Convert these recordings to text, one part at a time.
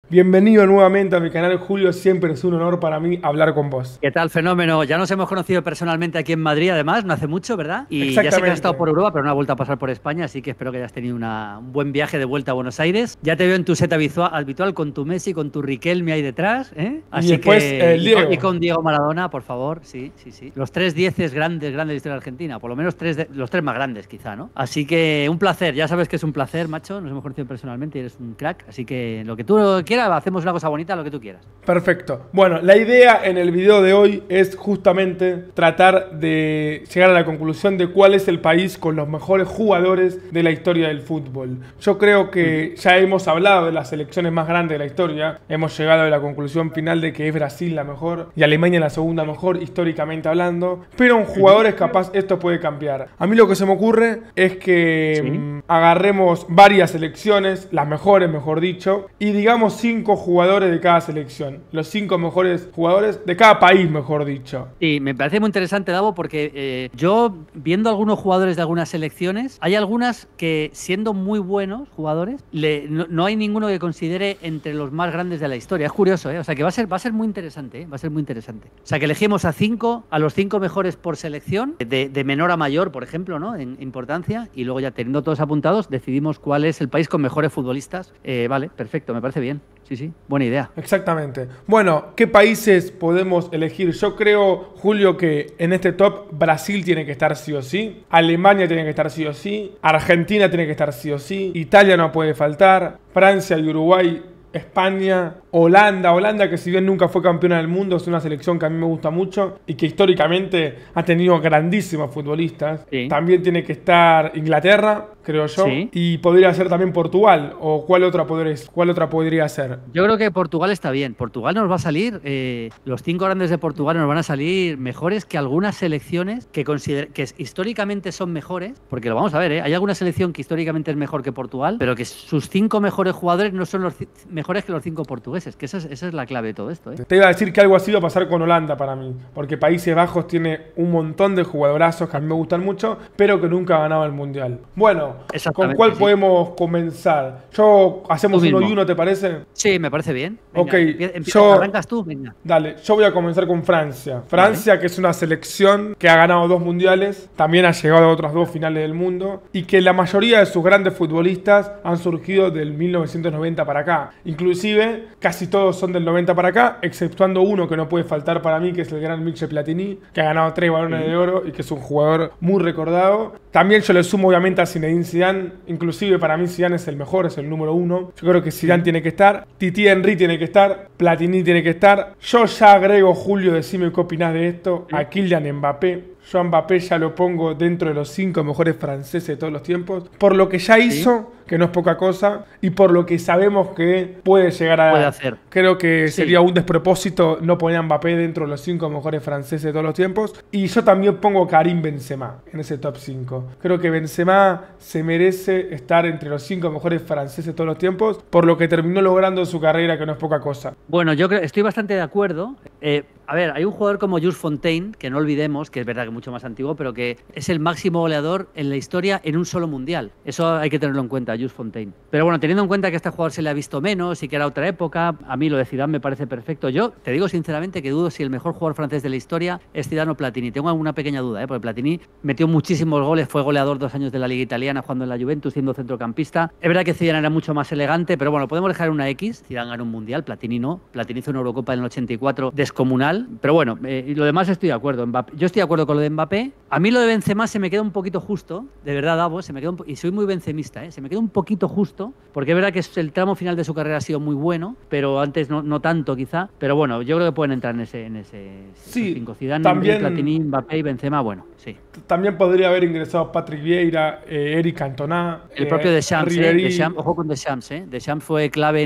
Bienvenido nuevamente a mi canal, Julio. Siempre es un honor para mí hablar con vos. ¿Qué tal, fenómeno? Ya nos hemos conocido personalmente aquí en Madrid, además, no hace mucho, ¿verdad? Y ya sé que has estado Exactamente. por Europa, pero no has vuelto a pasar por España, así que espero que hayas tenido un buen viaje de vuelta a Buenos Aires. Ya te veo en tu set habitual con tu Messi, con tu Riquelme ahí detrás, ¿eh? Y Así después que... el Y Diego. con Diego Maradona, por favor, sí, sí, sí. Los tres dieces grandes de la historia de Argentina, por lo menos los tres más grandes, quizá, ¿no? Así que un placer, ya sabes que es un placer, macho, nos hemos conocido personalmente y eres un crack, así que lo que tú quieras, hacemos una cosa bonita, lo que tú quieras. Perfecto. Bueno, la idea en el video de hoy es justamente tratar de llegar a la conclusión de cuál es el país con los mejores jugadores de la historia del fútbol. Yo creo que ya hemos hablado de las selecciones más grandes de la historia. Hemos llegado a la conclusión final de que es Brasil la mejor y Alemania la segunda mejor, históricamente hablando. Pero en jugadores capaz esto puede cambiar. A mí lo que se me ocurre es que Sí. agarremos varias selecciones, las mejores mejor dicho, y digamos 5 jugadores de cada selección. Los 5 mejores jugadores de cada país, mejor dicho. Sí, me parece muy interesante, Davo, porque yo, viendo algunos jugadores de algunas selecciones, hay algunas que, siendo muy buenos jugadores, no hay ninguno que considere entre los más grandes de la historia. Es curioso, ¿eh? O sea, que va a ser muy interesante, ¿eh? Va a ser muy interesante. O sea, que elegimos a los 5 mejores por selección, de menor a mayor, por ejemplo, ¿no? En importancia, y luego ya teniendo todos apuntados, decidimos cuál es el país con mejores futbolistas. Vale, perfecto, me parece bien. Sí, sí, buena idea. Exactamente. Bueno, ¿qué países podemos elegir? Yo creo, Julio, que en este top Brasil tiene que estar sí o sí, Alemania tiene que estar sí o sí, Argentina tiene que estar sí o sí, Italia no puede faltar, Francia y Uruguay, España, Holanda que si bien nunca fue campeona del mundo, es una selección que a mí me gusta mucho y que históricamente ha tenido grandísimos futbolistas. Sí. También tiene que estar Inglaterra, creo yo, Sí. y podría ser también Portugal, o cuál otra podría ser. Yo creo que Portugal está bien. Portugal nos va a salir, los 5 grandes de Portugal nos van a salir mejores que algunas selecciones que históricamente son mejores, porque lo vamos a ver, ¿eh? Hay alguna selección que históricamente es mejor que Portugal, pero que sus 5 mejores jugadores no son mejores que los 5 portugueses, que esa es la clave de todo esto, ¿eh? Te iba a decir que algo así va a pasar con Holanda para mí, porque Países Bajos tiene un montón de jugadorazos que a mí me gustan mucho, pero que nunca ha ganado el Mundial. Bueno, ¿con cuál Exactamente, sí. podemos comenzar? Yo hacemos Tú uno y mismo. uno, ¿te parece? Sí, me parece bien. Ok, Venga, yo... arrancas tú, venga. Dale, yo voy a comenzar con Francia. Vale. Francia, que es una selección que ha ganado 2 mundiales, también ha llegado a otras 2 finales del mundo, y que la mayoría de sus grandes futbolistas han surgido del 1990 para acá. Inclusive, casi todos son del 90 para acá, exceptuando uno que no puede faltar para mí, que es el gran Michel Platini, que ha ganado 3 balones Sí. de oro y que es un jugador muy recordado. También yo le sumo obviamente a Zinedine Zidane, inclusive para mí Zidane es el mejor, es el número 1. Yo creo que Zidane tiene que estar, Titi Henry tiene que estar, Platini tiene que estar. Yo ya agrego, Julio, decime qué opinás de esto, Sí. a Kylian Mbappé. Yo a Mbappé ya lo pongo dentro de los 5 mejores franceses de todos los tiempos, por lo que ya Sí. hizo, que no es poca cosa, y por lo que sabemos que puede llegar a Puede dar. hacer. Creo que Sí. sería un despropósito no poner a Mbappé dentro de los 5 mejores franceses de todos los tiempos. Y yo también pongo a Karim Benzema en ese top 5. Creo que Benzema se merece estar entre los 5 mejores franceses de todos los tiempos, por lo que terminó logrando en su carrera, que no es poca cosa. Bueno, yo creo, estoy bastante de acuerdo. A ver, hay un jugador como Jules Fontaine, que no olvidemos, que es verdad que es mucho más antiguo, pero que es el máximo goleador en la historia en un solo mundial. Eso hay que tenerlo en cuenta, Jules Fontaine. Pero bueno, teniendo en cuenta que a este jugador se le ha visto menos y que era otra época, a mí lo de Zidane me parece perfecto. Yo te digo sinceramente que dudo si el mejor jugador francés de la historia es Zidane o Platini. Tengo alguna pequeña duda, porque Platini metió muchísimos goles, fue goleador 2 años de la Liga Italiana jugando en la Juventus, siendo centrocampista. Es verdad que Zidane era mucho más elegante, pero bueno, podemos dejar una X. Zidane ganó un mundial, Platini no. Platini hizo una Eurocopa en el 84 descomunal. Pero bueno, y lo demás estoy de acuerdo. Yo estoy de acuerdo con lo de Mbappé. A mí lo de Benzema se me queda un poquito justo, de verdad, Davo, se me queda y soy muy benzemista, ¿eh? Se me queda un poquito justo, porque es verdad que el tramo final de su carrera ha sido muy bueno, pero antes no tanto quizá. Pero bueno, yo creo que pueden entrar en ese Sí, 5. Zidane, Henry, también, Platini, Mbappé y Benzema, bueno, sí. también podría haber ingresado Patrick Vieira, Eric Cantona, El propio Deschamps, Ribéry. Ojo con Deschamps, ¿eh? Deschamps fue clave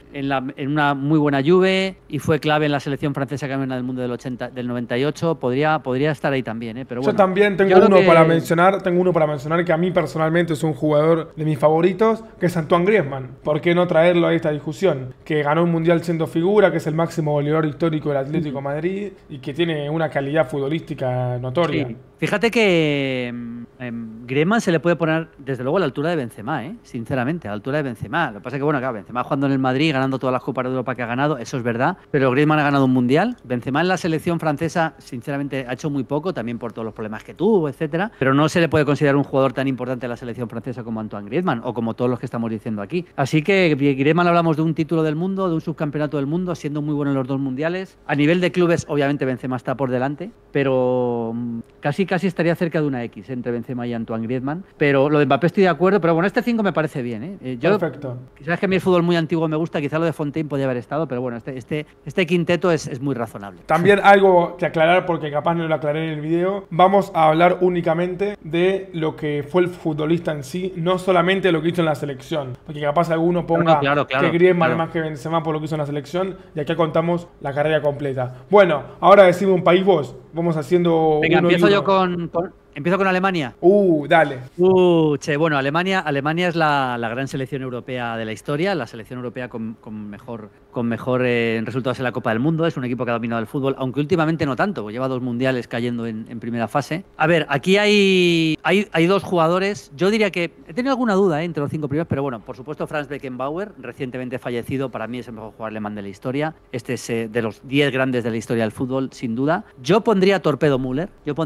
en una muy buena Juve y fue clave en la selección francesa campeona del mundo del 98. Podría estar ahí también, ¿eh? Pero bueno, Yo también tengo yo creo uno para que mencionar, que a mí personalmente es un jugador de mis favoritos, que es Antoine Griezmann. ¿Por qué no traerlo a esta discusión? Que ganó un mundial siendo figura, que es el máximo goleador histórico del Atlético de Madrid y que tiene una calidad futbolística notoria. sí. Fíjate que Griezmann se le puede poner, desde luego, a la altura de Benzema, sinceramente, a la altura de Benzema. Lo que pasa es que, bueno, claro, Benzema jugando en el Madrid, ganando todas las Copas de Europa que ha ganado, eso es verdad, pero Griezmann ha ganado un Mundial. Benzema en la selección francesa, sinceramente, ha hecho muy poco, también por todos los problemas que tuvo, etcétera, pero no se le puede considerar un jugador tan importante en la selección francesa como Antoine Griezmann, o como todos los que estamos diciendo aquí. Así que Griezmann, hablamos de un título del mundo, de un subcampeonato del mundo, siendo muy bueno en los dos mundiales. A nivel de clubes, obviamente Benzema está por delante, pero casi estaría cerca de una X entre Benzema y Antoine Griezmann. Pero lo de Mbappé estoy de acuerdo, pero bueno, este 5 me parece bien. Perfecto. Quizás que a mí el fútbol muy antiguo me gusta, quizá lo de Fontaine podría haber estado, pero bueno, este quinteto es muy razonable. También algo que aclarar, porque capaz no lo aclaré en el video, vamos a hablar únicamente de lo que fue el futbolista en sí, no solamente lo que hizo en la selección, porque capaz alguno ponga claro, que Griezmann es más que Benzema por lo que hizo en la selección, y acá contamos la carrera completa. Bueno, ahora decimos un país vos, vamos haciendo. Venga, empiezo yo empiezo con Alemania. Dale. Bueno, Alemania es la gran selección europea de la historia, la selección europea con mejor resultados en la Copa del Mundo. Es un equipo que ha dominado el fútbol, aunque últimamente no tanto, porque lleva 2 mundiales cayendo en primera fase. A ver, aquí hay 2 jugadores. Yo diría que he tenido alguna duda entre los 5 primeros, pero bueno, por supuesto Franz Beckenbauer, recientemente fallecido, para mí es el mejor jugador alemán de la historia. Este es de los 10 grandes de la historia del fútbol, sin duda. Yo pondría a Torpedo Müller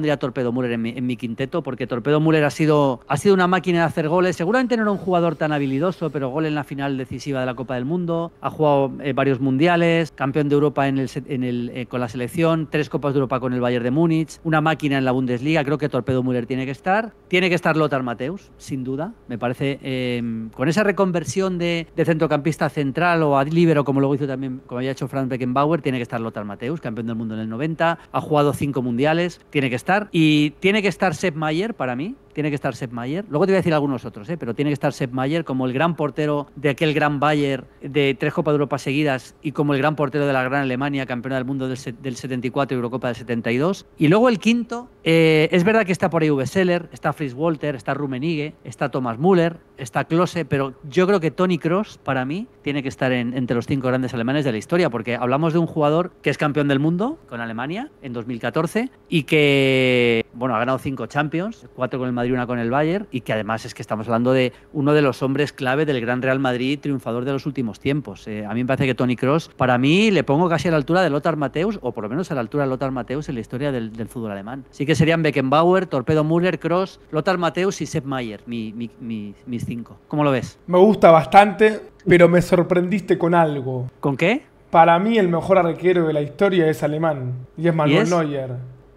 en mi quinteto, porque Torpedo Müller ha sido una máquina de hacer goles. Seguramente no era un jugador tan habilidoso, pero gol en la final decisiva de la Copa del Mundo. Ha jugado varios mundiales, campeón de Europa con la selección, 3 Copas de Europa con el Bayern de Múnich, una máquina en la Bundesliga. Creo que Torpedo Müller tiene que estar. Tiene que estar Lothar Matthäus, sin duda. Me parece, con esa reconversión de centrocampista central o a líbero, como luego hizo también, como había hecho Franz Beckenbauer, tiene que estar Lothar Matthäus, campeón del mundo en el 90. Ha jugado 5 mundiales, tiene que estar. Y tiene que estar Sepp Maier, para mí. Tiene que estar Sepp Maier. Luego te voy a decir algunos otros, pero tiene que estar Sepp Maier como el gran portero de aquel gran Bayern de 3 Copas de Europa seguidas y como el gran portero de la gran Alemania, campeona del mundo del 74 y Eurocopa del 72. Y luego el quinto, es verdad que está por ahí Uwe Seeler, está Fritz Walter, está Rummenigge, está Thomas Müller, está Klose, pero yo creo que Toni Kroos, para mí, tiene que estar entre los 5 grandes alemanes de la historia, porque hablamos de un jugador que es campeón del mundo con Alemania en 2014 y que, bueno, ha ganado 5 Champions, 4 con el Madrid, 1 con el Bayern, y que además es que estamos hablando de uno de los hombres clave del gran Real Madrid, triunfador de los últimos tiempos. A mí me parece que Toni Kroos, para mí, le pongo casi a la altura de Lothar Matthäus, o por lo menos a la altura de Lothar Matthäus en la historia del fútbol alemán. Sí que serían Beckenbauer, Torpedo Müller, Kroos, Lothar Matthäus y Sepp Maier, mis 5. ¿Cómo lo ves? Me gusta bastante, pero me sorprendiste con algo. ¿Con qué? Para mí el mejor arquero de la historia es alemán, y es Manuel Neuer.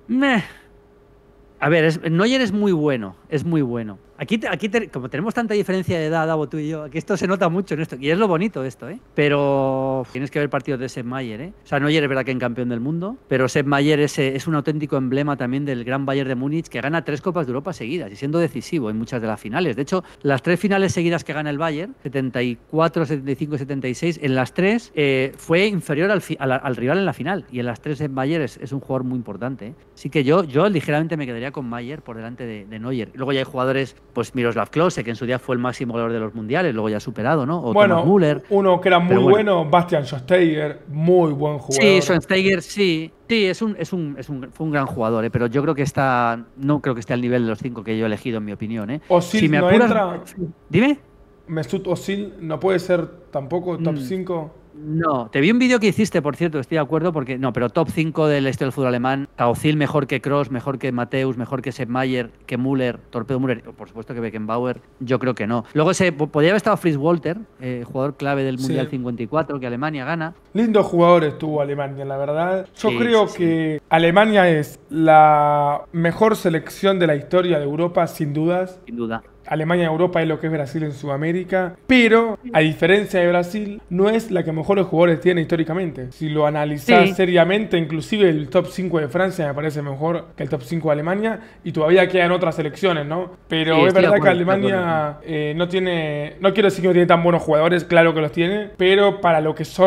A ver, Neuer es muy bueno, Aquí como tenemos tanta diferencia de edad, Davo, tú y yo, aquí esto se nota mucho en esto, y es lo bonito esto, pero tienes que ver partidos de Sepp Maier, O sea, Neuer es verdad que es campeón del mundo, pero Sepp Maier es un auténtico emblema también del gran Bayern de Múnich, que gana 3 Copas de Europa seguidas y siendo decisivo en muchas de las finales. De hecho, las 3 finales seguidas que gana el Bayern, 74, 75 y 76, en las 3 fue inferior al rival en la final, y en las 3 Sepp Maier es un jugador muy importante, Así que yo ligeramente me quedaría con Maier por delante de Neuer. Luego ya hay jugadores, pues Miroslav Klose, que en su día fue el máximo goleador de los mundiales, luego ya superado, ¿no? O bueno, Thomas Müller. Uno que era muy bueno, Bastian Schweinsteiger, muy buen jugador. Sí, Schweinsteiger, sí. Sí, fue un gran jugador, pero yo creo que no creo que esté al nivel de los 5 que yo he elegido, en mi opinión. Özil si me no apuras, entra. Dime. Mesut Özil no puede ser tampoco top 5. No, te vi un vídeo que hiciste, por cierto, estoy de acuerdo, porque no, pero top 5 de la historia del fútbol alemán, Özil mejor que Kroos, mejor que Matthäus, mejor que Sepp Maier, que Müller, Torpedo Müller, por supuesto que Beckenbauer, yo creo que no. Luego podría haber estado Fritz Walter, jugador clave del Mundial 54, que Alemania gana. Lindos jugadores tuvo Alemania, la verdad. Yo creo que Alemania es la mejor selección de la historia de Europa, sin dudas. Sin duda. Alemania en Europa es lo que es Brasil en Sudamérica, pero a diferencia de Brasil, no es la que mejores jugadores tiene históricamente. Si lo analizás seriamente, inclusive el top 5 de Francia me parece mejor que el top 5 de Alemania, y todavía quedan otras selecciones, ¿no? Pero es verdad que Alemania no quiero decir que no tiene tan buenos jugadores, claro que los tiene, pero para lo que son,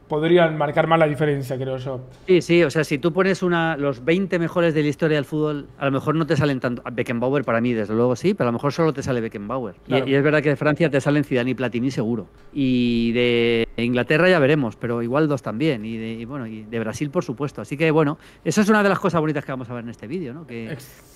podrían marcar más la diferencia, creo yo. Sí, sí, o sea, si tú pones los 20 mejores de la historia del fútbol, a lo mejor no te salen tanto. Beckenbauer para mí, desde luego sí, pero a lo mejor solo te sale Beckenbauer. Claro. Y es verdad que de Francia te salen Zidane y Platini seguro. Y de Inglaterra ya veremos, pero igual dos también. Y de Brasil, por supuesto. Así que bueno, eso es una de las cosas bonitas que vamos a ver en este vídeo, ¿no? Que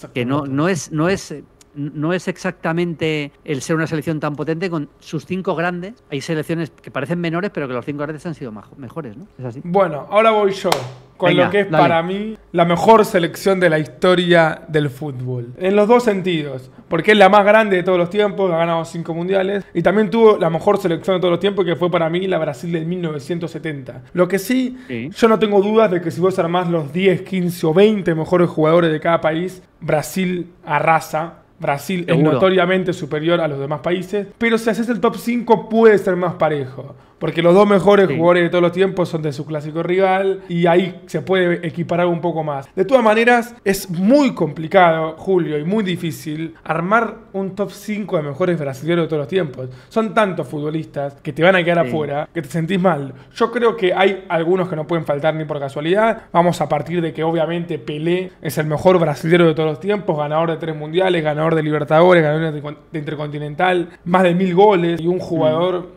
no es exactamente el ser una selección tan potente con sus 5 grandes. Hay selecciones que parecen menores, pero que los 5 grandes han sido mejores, ¿no? Es así. Bueno, ahora voy yo con Venga, lo que es dale. para mí la mejor selección de la historia del fútbol. En los dos sentidos. Porque es la más grande de todos los tiempos, ha ganado 5 mundiales. Y también tuvo la mejor selección de todos los tiempos, que fue para mí la Brasil del 1970. Lo que sí, yo no tengo dudas de que si vos armás los 10, 15 o 20 mejores jugadores de cada país, Brasil arrasa. Brasil es notoriamente superior a los demás países, pero si haces el top 5 puede ser más parejo, porque los dos mejores jugadores de todos los tiempos son de su clásico rival y ahí se puede equiparar un poco más. De todas maneras, es muy complicado, Julio, y muy difícil armar un top 5 de mejores brasileños de todos los tiempos. Son tantos futbolistas que te van a quedar afuera que te sentís mal. Yo creo que hay algunos que no pueden faltar ni por casualidad. Vamos a partir de que obviamente Pelé es el mejor brasileño de todos los tiempos, ganador de 3 mundiales, ganador de Libertadores, ganador de Intercontinental, más de 1000 goles y un jugador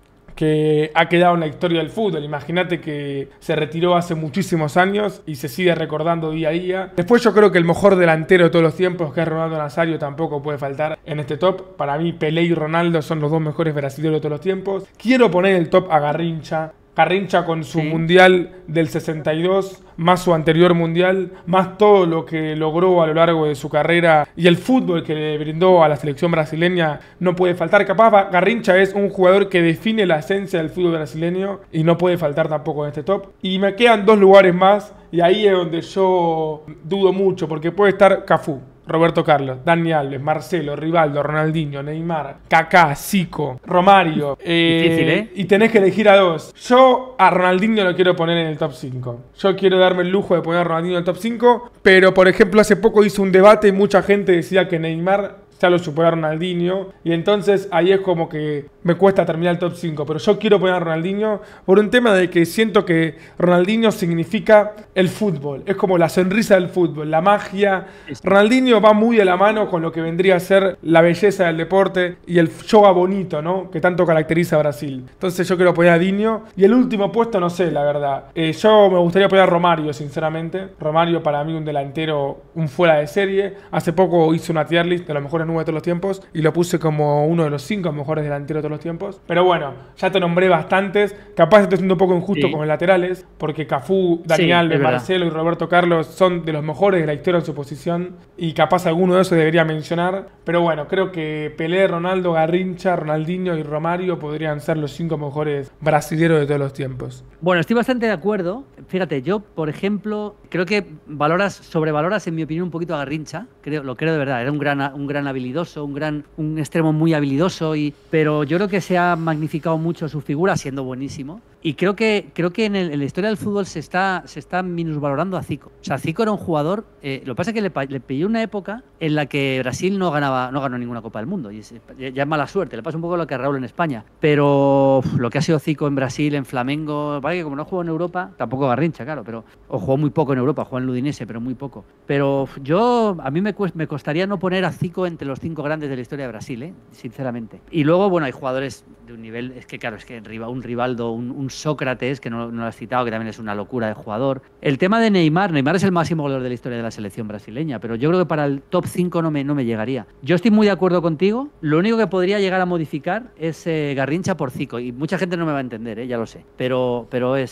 que ha quedado en la historia del fútbol. Imagínate que se retiró hace muchísimos años y se sigue recordando día a día. Después yo creo que el mejor delantero de todos los tiempos, que es Ronaldo Nazario, tampoco puede faltar en este top. Para mí Pelé y Ronaldo son los dos mejores brasileños de todos los tiempos. Quiero poner el top a Garrincha. Garrincha con su mundial del 62, más su anterior mundial, más todo lo que logró a lo largo de su carrera y el fútbol que le brindó a la selección brasileña, no puede faltar. Capaz Garrincha es un jugador que define la esencia del fútbol brasileño y no puede faltar tampoco en este top. Y me quedan 2 lugares más y ahí es donde yo dudo mucho, porque puede estar Cafú, Roberto Carlos, Dani Alves, Marcelo, Rivaldo, Ronaldinho, Neymar, Kaká, Zico, Romario. Difícil, ¿eh? Y tenés que elegir a 2. Yo a Ronaldinho lo quiero poner en el top 5. Yo quiero darme el lujo de poner a Ronaldinho en el top 5. Pero, por ejemplo, hace poco hice un debate y mucha gente decía que Neymar ya lo superó a Ronaldinho. Y entonces ahí es como que me cuesta terminar el top 5. Pero yo quiero poner a Ronaldinho por un tema de que siento que Ronaldinho significa el fútbol. Es como la sonrisa del fútbol, la magia. Ronaldinho va muy de la mano con lo que vendría a ser la belleza del deporte y el yoga bonito, ¿no? Que tanto caracteriza a Brasil. Entonces yo quiero poner a Dinho. Y el último puesto, no sé, la verdad. Yo me gustaría poner a Romario, sinceramente. Romario para mí un delantero, un fuera de serie. Hace poco hice una tier list de los mejores 9 de todos los tiempos y lo puse como uno de los 5 mejores delanteros de todos los tiempos. Pero bueno, ya te nombré bastantes. Capaz estoy siendo un poco injusto con los laterales, porque Cafú, Dani Alves, Marcelo y Roberto Carlos son de los mejores de la historia en su posición y capaz alguno de esos debería mencionar. Pero bueno, creo que Pelé, Ronaldo, Garrincha, Ronaldinho y Romario podrían ser los 5 mejores brasileños de todos los tiempos. Bueno, estoy bastante de acuerdo. Fíjate, yo, por ejemplo, creo que sobrevaloras, en mi opinión, un poquito a Garrincha. Lo creo de verdad. Era un gran habilidoso, un extremo muy habilidoso, pero yo creo que se ha magnificado mucho su figura, siendo buenísimo. Y creo que en la historia del fútbol se está minusvalorando a Zico. O sea, Zico era un jugador. Lo que pasa es que le pilló una época en la que Brasil no ganó ninguna Copa del Mundo. Y ya es mala suerte. Le pasa un poco lo que a Raúl en España. Pero lo que ha sido Zico en Brasil, en Flamengo, vale, que como no jugó en Europa, tampoco Garrincha, claro, o jugó muy poco en Europa, jugó en Udinese, pero muy poco. Pero a mí me costaría no poner a Zico entre los 5 grandes de la historia de Brasil, sinceramente. Y luego, bueno, hay jugadores de un nivel, es que un Rivaldo, un Sócrates, que no lo has citado, que también es una locura de jugador. El tema de Neymar es el máximo goleador de la historia de la selección brasileña, pero yo creo que para el top 5 no me llegaría. Yo estoy muy de acuerdo contigo. Lo único que podría llegar a modificar es Garrincha por Zico, y mucha gente no me va a entender, ya lo sé, pero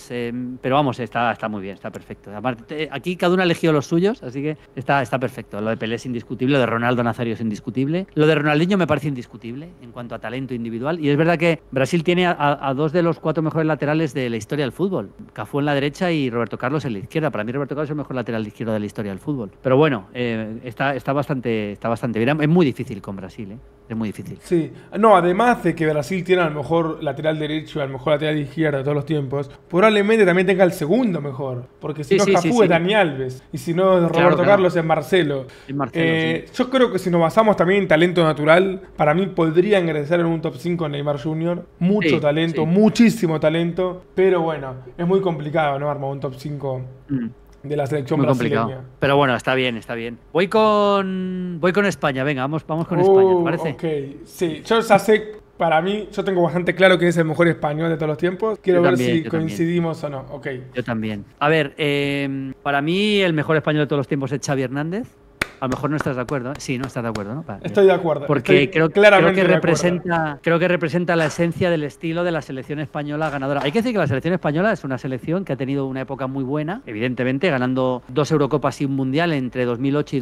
vamos, está muy bien, está perfecto. Aparte, aquí cada uno ha elegido los suyos, así que está perfecto. Lo de Pelé es indiscutible, lo de Ronaldo Nazario es indiscutible, lo de Ronaldinho me parece indiscutible en cuanto a talento individual, y es verdad que Brasil tiene a 2 de los 4 mejores laterales de la historia del fútbol. Cafú en la derecha y Roberto Carlos en la izquierda. Para mí Roberto Carlos es el mejor lateral izquierdo de la historia del fútbol. Pero bueno, está bastante bien. Es muy difícil con Brasil, Es muy difícil. Sí, no, además de que Brasil tiene al mejor lateral derecho y al mejor lateral izquierdo de todos los tiempos, probablemente también tenga el segundo mejor. Porque si no es Cafú es Dani Alves, y si no es Roberto Carlos es Marcelo. Yo creo que si nos basamos también en talento natural, para mí podría ingresar en un top 5 Neymar Jr. Mucho talento, muchísimo talento, pero bueno, es muy complicado, ¿no? Armar un top 5 de la selección muy brasileña. Complicado. Pero bueno, está bien, está bien. Voy con España, venga, vamos con España, ¿te parece? Ok, sí, yo ya sé, para mí, yo tengo bastante claro que es el mejor español de todos los tiempos. Quiero ver si coincidimos o no. Ok. Yo también. A ver, para mí el mejor español de todos los tiempos es Xavi Hernández. A lo mejor no estás de acuerdo. Sí, no estás de acuerdo, ¿no? Estoy de acuerdo. Porque creo que representa la esencia del estilo de la selección española ganadora. Hay que decir que la selección española es una selección que ha tenido una época muy buena, evidentemente, ganando 2 Eurocopas y un Mundial entre 2008 y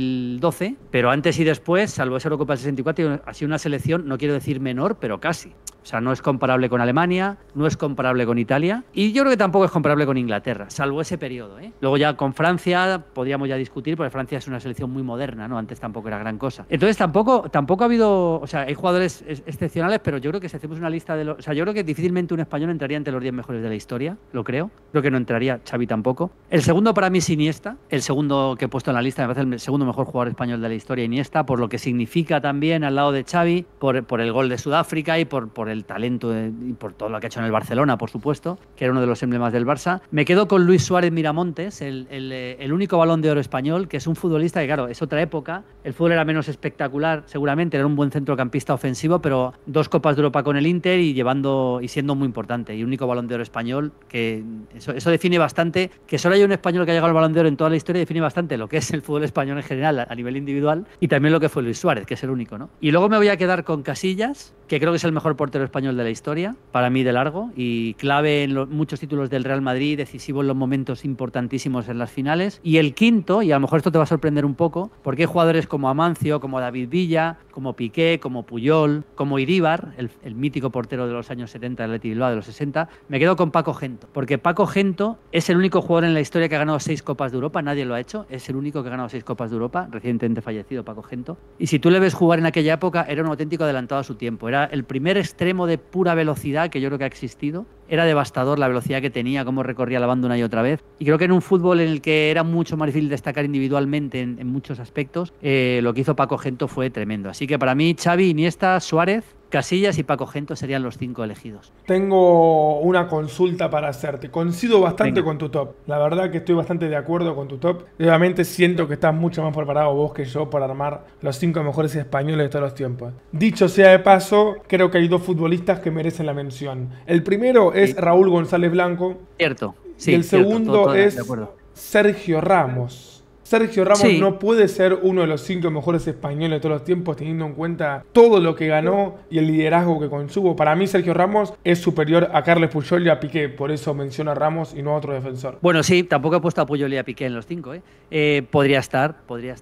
2012, pero antes y después, salvo esa Eurocopa del 64, ha sido una selección, no quiero decir menor, pero casi. O sea, no es comparable con Alemania, no es comparable con Italia y yo creo que tampoco es comparable con Inglaterra, salvo ese periodo, ¿eh? Luego ya con Francia podríamos ya discutir, porque Francia es una selección muy moderna, ¿no? Antes tampoco era gran cosa. Entonces tampoco ha habido, o sea, hay jugadores excepcionales, pero yo creo que si hacemos una lista de los, o sea, yo creo que difícilmente un español entraría entre los 10 mejores de la historia, lo creo. Creo que no entraría Xavi tampoco. El segundo para mí es Iniesta, el segundo que he puesto en la lista, me parece el segundo mejor jugador español de la historia, Iniesta, por lo que significa también al lado de Xavi, por el gol de Sudáfrica y por el talento y por todo lo que ha hecho en el Barcelona, por supuesto, que era uno de los emblemas del Barça. Me quedo con Luis Suárez Miramontes, el único Balón de Oro español, que es un futbolista que, claro, es otra época. El fútbol era menos espectacular, seguramente, era un buen centrocampista ofensivo, pero 2 Copas de Europa con el Inter y siendo muy importante. Y único Balón de Oro español, que eso define bastante, que solo hay un español que ha llegado al Balón de Oro en toda la historia, define bastante lo que es el fútbol español en general a nivel individual y también lo que fue Luis Suárez, que es el único, ¿no? Y luego me voy a quedar con Casillas, que creo que es el mejor portero español de la historia, para mí de largo, y clave en muchos títulos del Real Madrid, decisivo en los momentos importantísimos en las finales. Y el quinto, y a lo mejor esto te va a sorprender un poco, porque hay jugadores como Amancio, como David Villa, como Piqué, como Puyol, como Iríbar, el mítico portero de los años 70 del Athletic Bilbao, de los 60, me quedo con Paco Gento, porque Paco Gento es el único jugador en la historia que ha ganado 6 Copas de Europa, nadie lo ha hecho, es el único que ha ganado 6 Copas de Europa, recientemente fallecido Paco Gento, y si tú le ves jugar en aquella época, era un auténtico adelantado a su tiempo, era el primer extremo de pura velocidad que yo creo que ha existido, era devastador la velocidad que tenía, cómo recorría la banda una y otra vez, y creo que en un fútbol en el que era mucho más difícil destacar individualmente en muchos aspectos, lo que hizo Paco Gento fue tremendo. Así que para mí Xavi, Iniesta, Suárez, Casillas y Paco Gento serían los 5 elegidos. Tengo una consulta para hacerte. Coincido bastante con tu top. La verdad que estoy bastante de acuerdo con tu top. Obviamente siento que estás mucho más preparado vos que yo para armar los 5 mejores españoles de todos los tiempos. Dicho sea de paso, creo que hay 2 futbolistas que merecen la mención. El primero es Raúl González Blanco. Cierto. Sí, y el segundo es Sergio Ramos. Sergio Ramos no puede ser uno de los 5 mejores españoles de todos los tiempos, teniendo en cuenta todo lo que ganó y el liderazgo que consumo. Para mí, Sergio Ramos es superior a Carles Puyol y a Piqué. Por eso menciono a Ramos y no a otro defensor. Bueno, sí, tampoco he puesto a Puyol y a Piqué en los 5. Podría estar.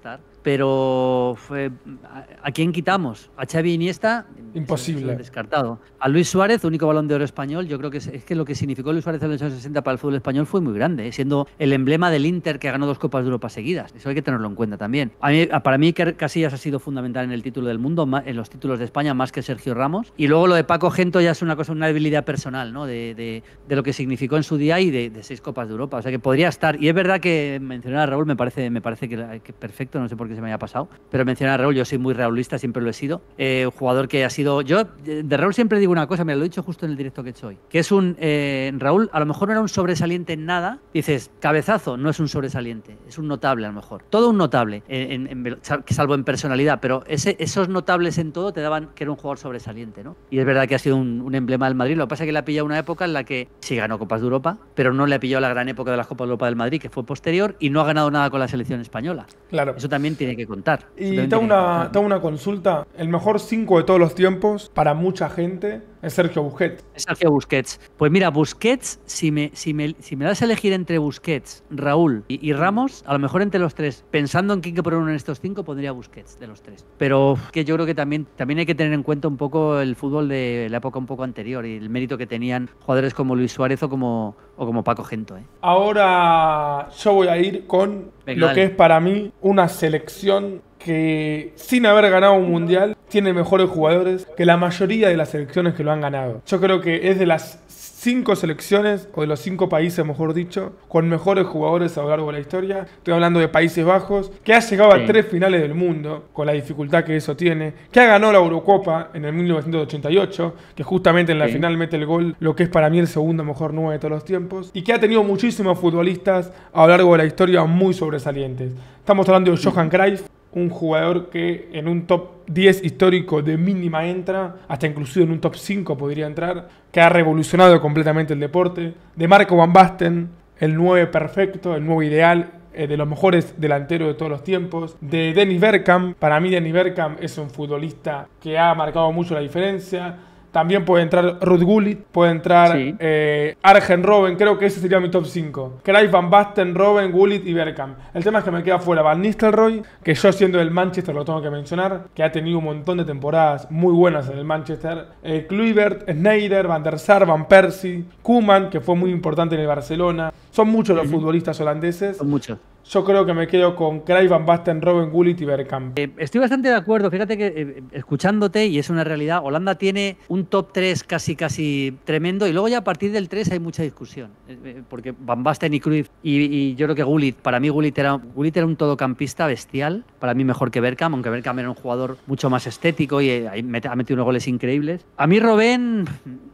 Pero ¿a quién quitamos? ¿A Xavi Iniesta? Imposible. Descartado. A Luis Suárez, único Balón de Oro español. Yo creo que es que lo que significó Luis Suárez en los años 60 para el fútbol español fue muy grande, siendo el emblema del Inter que ganó 2 Copas de Europa seguidas. Eso hay que tenerlo en cuenta también. Para mí Casillas ha sido fundamental en el título del mundo, en los títulos de España, más que Sergio Ramos. Y luego lo de Paco Gento ya es una debilidad personal, ¿no? De lo que significó en su día y de 6 Copas de Europa. O sea que podría estar. Y es verdad que mencionar a Raúl me parece que perfecto, no sé por qué se me haya pasado, pero mencionar a Raúl, yo soy muy raulista, siempre lo he sido, jugador que ha sido, yo de Raúl siempre digo una cosa, me lo he dicho justo en el directo que he hecho hoy, que es Raúl a lo mejor no era un sobresaliente en nada, dices, cabezazo, no es un sobresaliente, es un notable a lo mejor, todo un notable, salvo en personalidad, pero esos notables en todo te daban que era un jugador sobresaliente, ¿no? Y es verdad que ha sido un emblema del Madrid, lo que pasa es que le ha pillado una época en la que sí ganó Copas de Europa, pero no le ha pillado la gran época de las Copas de Europa del Madrid, que fue posterior, y no ha ganado nada con la selección española. Claro. Eso también tiene que contar. Y tengo una consulta. El mejor 5 de todos los tiempos, para mucha gente, es Sergio Busquets. Es Sergio Busquets. Pues mira, Busquets, si me das a elegir entre Busquets, Raúl y Ramos, a lo mejor entre los 3, pensando en quién que poner uno en estos 5, pondría Busquets de los 3. Pero que yo creo que también hay que tener en cuenta un poco el fútbol de la época un poco anterior y el mérito que tenían jugadores como Luis Suárez o como Paco Gento. Ahora yo voy a ir con lo que es para mí una selección que sin haber ganado un mundial tiene mejores jugadores que la mayoría de las selecciones que lo han ganado. Yo creo que es de las 5 selecciones, o de los 5 países, mejor dicho, con mejores jugadores a lo largo de la historia. Estoy hablando de Países Bajos, que ha llegado a 3 finales del mundo, con la dificultad que eso tiene, que ha ganado la Eurocopa en el 1988, que justamente en la final mete el gol, lo que es para mí el segundo mejor 9 de todos los tiempos, y que ha tenido muchísimos futbolistas a lo largo de la historia muy sobresalientes. Estamos hablando de Johan Cruyff, un jugador que en un top 10 histórico de mínima entra, hasta inclusive en un top 5 podría entrar, que ha revolucionado completamente el deporte. De Marco Van Basten, el 9 perfecto, el 9 ideal, de los mejores delanteros de todos los tiempos. De Dennis Bergkamp, para mí Dennis Bergkamp es un futbolista que ha marcado mucho la diferencia. También puede entrar Ruud Gullit, puede entrar Arjen Robben, creo que ese sería mi top 5. Cruyff, Van Basten, Robben, Gullit y Bergkamp. El tema es que me queda fuera Van Nistelrooy, que yo siendo del Manchester lo tengo que mencionar, que ha tenido un montón de temporadas muy buenas en el Manchester. Kluivert, Sneijder, Van der Sar, Van Persie, Koeman, que fue muy importante en el Barcelona. Son muchos los futbolistas holandeses. Son muchos. Yo creo que me quedo con Cruyff, Van Basten, Robben, Gullit y Bergkamp. Estoy bastante de acuerdo. Fíjate que escuchándote, y es una realidad, Holanda tiene un top 3 casi tremendo, y luego ya a partir del 3 hay mucha discusión. Porque Van Basten y Cruyff, y yo creo que Gullit, para mí Gullit era un todocampista bestial, para mí mejor que Bergkamp, aunque Bergkamp era un jugador mucho más estético y ha metido unos goles increíbles. A mí Robben...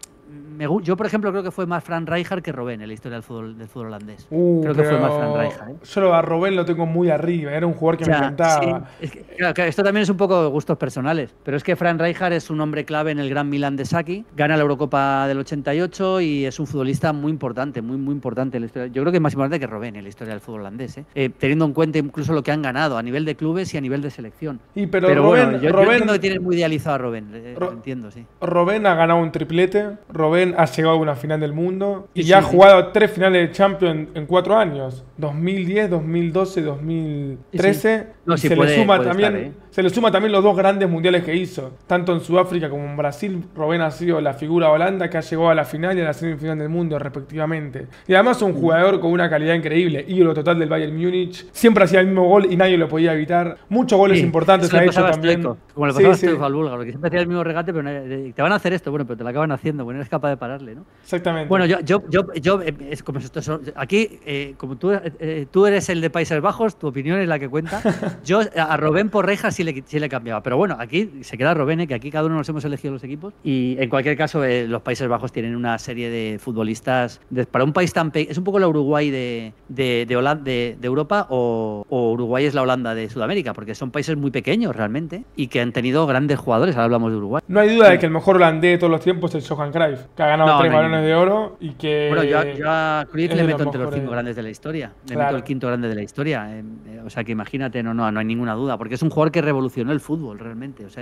Yo, por ejemplo, creo que fue más Frank Rijkaard que Robben en la historia del fútbol holandés. Creo que fue más Frank Rijkaard. Yo a Robben lo tengo muy arriba, era un jugador que me encantaba. Sí. Es que, claro, esto también es un poco de gustos personales, pero es que Frank Rijkaard es un hombre clave en el Gran Milan de Saki, gana la Eurocopa del 88 y es un futbolista muy importante, muy importante en la historia. Yo creo que es más importante que Robben en la historia del fútbol holandés, teniendo en cuenta incluso lo que han ganado a nivel de clubes y a nivel de selección. Pero Robben, bueno, yo entiendo que tiene muy idealizado a Robben, lo entiendo, sí. Robben ha ganado un triplete, Robben ha llegado a una final del mundo y ya ha jugado 3 finales de Champions en 4 años, 2010, 2012, 2013. No, y se le suma también los 2 grandes mundiales que hizo, tanto en Sudáfrica como en Brasil. Robben ha sido la figura holanda que ha llegado a la final y a la semifinal del mundo respectivamente. Y además un jugador con una calidad increíble, ídolo total del Bayern Múnich, siempre hacía el mismo gol y nadie lo podía evitar. Muchos goles importantes ha hecho también. Como le pasaba a Stoico al búlgaro, que siempre hacía el mismo regate, pero te van a hacer esto, bueno, pero te lo acaban haciendo, bueno, eres capaz de pararle, ¿no? Exactamente. Bueno, como tú eres el de Países Bajos, tu opinión es la que cuenta. Yo a Robben por Rijkaard sí le cambiaba, pero bueno, aquí se queda Robben, que aquí cada uno nos hemos elegido los equipos, y en cualquier caso los Países Bajos tienen una serie de futbolistas para un país tan pequeño. Es un poco la Uruguay de Europa, o Uruguay es la Holanda de Sudamérica, porque son países muy pequeños realmente y que han tenido grandes jugadores. Ahora hablamos de Uruguay. No hay duda de que el mejor holandés de todos los tiempos es Johan Cruyff, que ha ganado 3 balones de oro y que... Bueno, yo a Cruyff le meto entre los 5 grandes de la historia. Le meto el 5º grande de la historia. O sea que imagínate, no hay ninguna duda, porque es un jugador que revolucionó el fútbol realmente. O sea,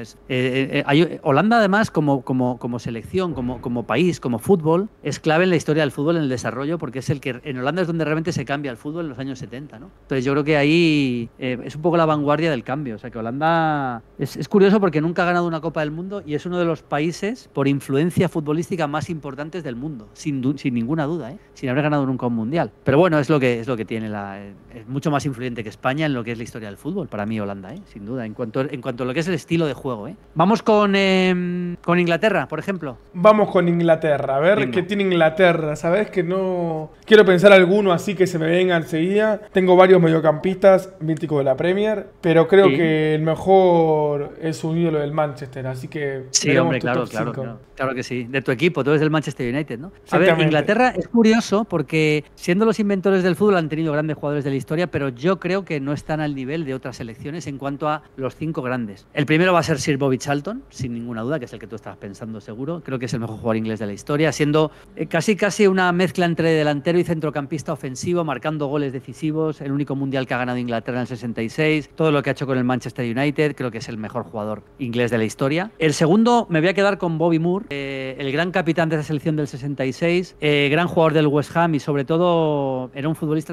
Holanda además como selección, como país, como fútbol, es clave en la historia del fútbol, en el desarrollo, porque es en Holanda es donde realmente se cambia el fútbol en los años 70, ¿no? Entonces yo creo que ahí es un poco la vanguardia del cambio. O sea que Holanda es curioso porque nunca ha ganado una Copa del Mundo y es uno de los países por influencia futbolística más importantes del mundo, sin ninguna duda, sin haber ganado nunca un mundial. Pero bueno, es lo que tiene es mucho más influyente que España en lo que es la historia del fútbol, para mí Holanda, sin duda, en cuanto a lo que es el estilo de juego. Vamos con Inglaterra, por ejemplo. Vamos con Inglaterra, a ver qué tiene Inglaterra. Sabes que no quiero pensar alguno así que se me venga enseguida. Tengo varios mediocampistas míticos de la Premier, pero creo que el mejor es un ídolo del Manchester, así que sí, hombre, claro que sí. De tu equipo, tú eres del Manchester United, ¿no? A ver, Inglaterra es curioso porque siendo los inventores del fútbol han tenido grandes jugadores de la historia, pero yo creo que no están al nivel de otras selecciones en cuanto a los 5 grandes. El primero va a ser Sir Bobby Charlton, sin ninguna duda, que es el que tú estabas pensando seguro. Creo que es el mejor jugador inglés de la historia, siendo casi una mezcla entre delantero y centrocampista ofensivo, marcando goles decisivos, el único mundial que ha ganado Inglaterra en el 66, todo lo que ha hecho con el Manchester United, creo que es el mejor jugador inglés de la historia. El segundo me voy a quedar con Bobby Moore, el gran capitán de esa selección del 66, gran jugador del West Ham y sobre todo era un futbolista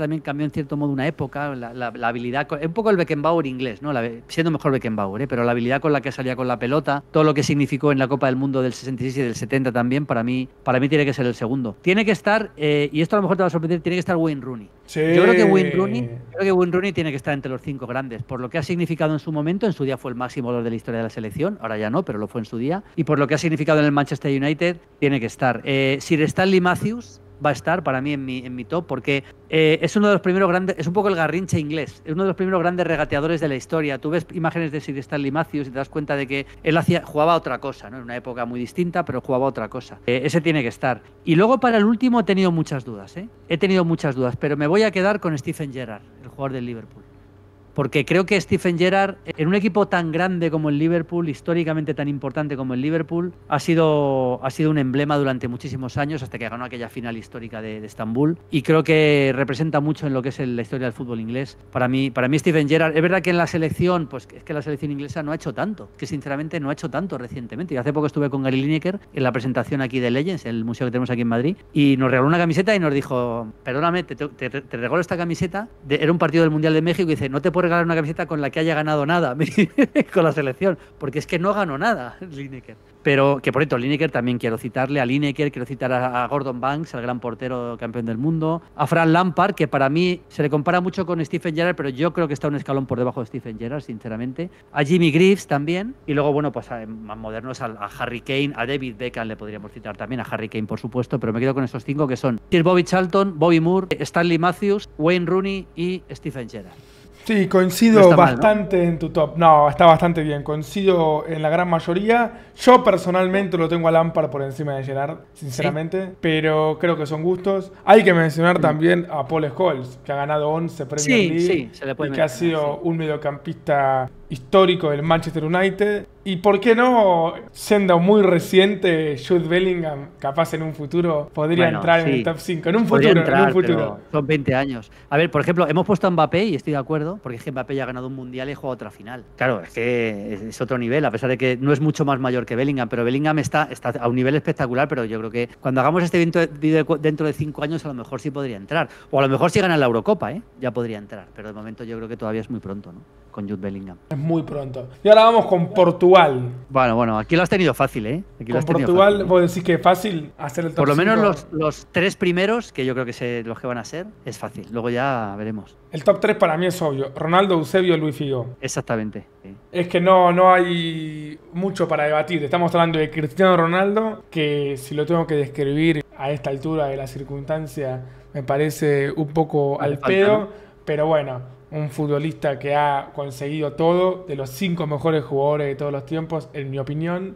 también cambió en cierto modo una época, la habilidad, un poco el Beckenbauer inglés, ¿no? Siendo mejor Beckenbauer, pero la habilidad con la que salía con la pelota, todo lo que significó en la Copa del Mundo del 66 y del 70 también, para mí tiene que ser el segundo. Tiene que estar, y esto a lo mejor te va a sorprender, tiene que estar Wayne Rooney. Sí. Yo creo que Wayne Rooney tiene que estar entre los 5 grandes, por lo que ha significado en su momento. En su día fue el máximo goleador de la historia de la selección, ahora ya no, pero lo fue en su día, y por lo que ha significado en el Manchester United, tiene que estar. Sir Stanley Matthews va a estar para mí en mi top, porque es uno de los primeros grandes, es un poco el Garrincha inglés, es uno de los primeros grandes regateadores de la historia. Tú ves imágenes de Sir Stanley Matthews y te das cuenta de que él jugaba otra cosa, ¿no? En una época muy distinta, pero jugaba otra cosa. Ese tiene que estar. Y luego para el último he tenido muchas dudas, he tenido muchas dudas, pero me voy a quedar con Steven Gerrard, el jugador del Liverpool. Porque creo que Steven Gerrard, en un equipo tan grande como el Liverpool, históricamente tan importante como el Liverpool, ha sido un emblema durante muchísimos años, hasta que ganó aquella final histórica de Estambul. Y creo que representa mucho en lo que es la historia del fútbol inglés. Para mí Steven Gerrard, es verdad que en la selección, pues es que la selección inglesa no ha hecho tanto, que sinceramente no ha hecho tanto recientemente. Y hace poco estuve con Gary Lineker en la presentación aquí de Legends, el museo que tenemos aquí en Madrid, y nos regaló una camiseta y nos dijo: perdóname, te regalo esta camiseta. Era un partido del Mundial de México, y dice: no te puedo regalar una camiseta con la que haya ganado nada con la selección, porque es que no ganó nada Lineker. Pero que por cierto, Lineker también quiero citarle, a Lineker, quiero citar a Gordon Banks, el gran portero campeón del mundo, a Frank Lampard, que para mí se le compara mucho con Steven Gerrard, pero yo creo que está un escalón por debajo de Steven Gerrard, sinceramente, a Jimmy Greaves también, y luego, bueno, pues a más modernos, a Harry Kane, a David Beckham le podríamos citar también, a Harry Kane por supuesto, pero me quedo con esos 5 que son Sir Bobby Charlton, Bobby Moore, Stanley Matthews, Wayne Rooney y Steven Gerrard. Sí, coincido no bastante mal, ¿no? En tu top. No, está bastante bien. Coincido en la gran mayoría. Yo personalmente lo tengo a Lampard por encima de Gerrard, sinceramente. ¿Sí? Pero creo que son gustos. Hay que mencionar también a Paul Scholes, que ha ganado 11 Premier League se le puede y que ha sido un mediocampista histórico del Manchester United. Y por qué no, siendo muy reciente, Jude Bellingham, capaz en un futuro podría entrar en el top 5. En un futuro. Son 20 años. A ver, por ejemplo, hemos puesto a Mbappé y estoy de acuerdo, porque es que Mbappé ya ha ganado un mundial y ha jugado otra final. Claro, es que es otro nivel, a pesar de que no es mucho más mayor que Bellingham, pero Bellingham está a un nivel espectacular. Pero yo creo que cuando hagamos este vídeo dentro de 5 años, a lo mejor sí podría entrar. O a lo mejor si gana la Eurocopa, ya podría entrar. Pero de momento yo creo que todavía es muy pronto, ¿no? Con Jude Bellingham. Es muy pronto. Y ahora vamos con Portugal. Bueno, aquí lo has tenido fácil, ¿eh? Con Portugal, fácil, vos decís que es fácil hacer el top 5. Por lo menos los 3 primeros, que yo creo que los que van a ser, es fácil. Luego ya veremos. El top 3 para mí es obvio. Ronaldo, Eusebio, Luis Figo. Exactamente. Sí. Es que no hay mucho para debatir. Estamos hablando de Cristiano Ronaldo, que si lo tengo que describir a esta altura de la circunstancia, me parece un poco al pedo. ¿No? Pero bueno, un futbolista que ha conseguido todo, de los 5 mejores jugadores de todos los tiempos, en mi opinión.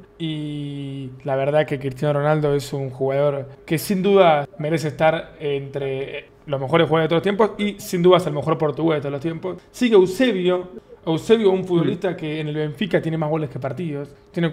Y la verdad que Cristiano Ronaldo es un jugador que sin duda merece estar entre los mejores jugadores de todos los tiempos y sin duda es el mejor portugués de todos los tiempos. Sigue Eusebio, un futbolista que en el Benfica tiene más goles que partidos. Tiene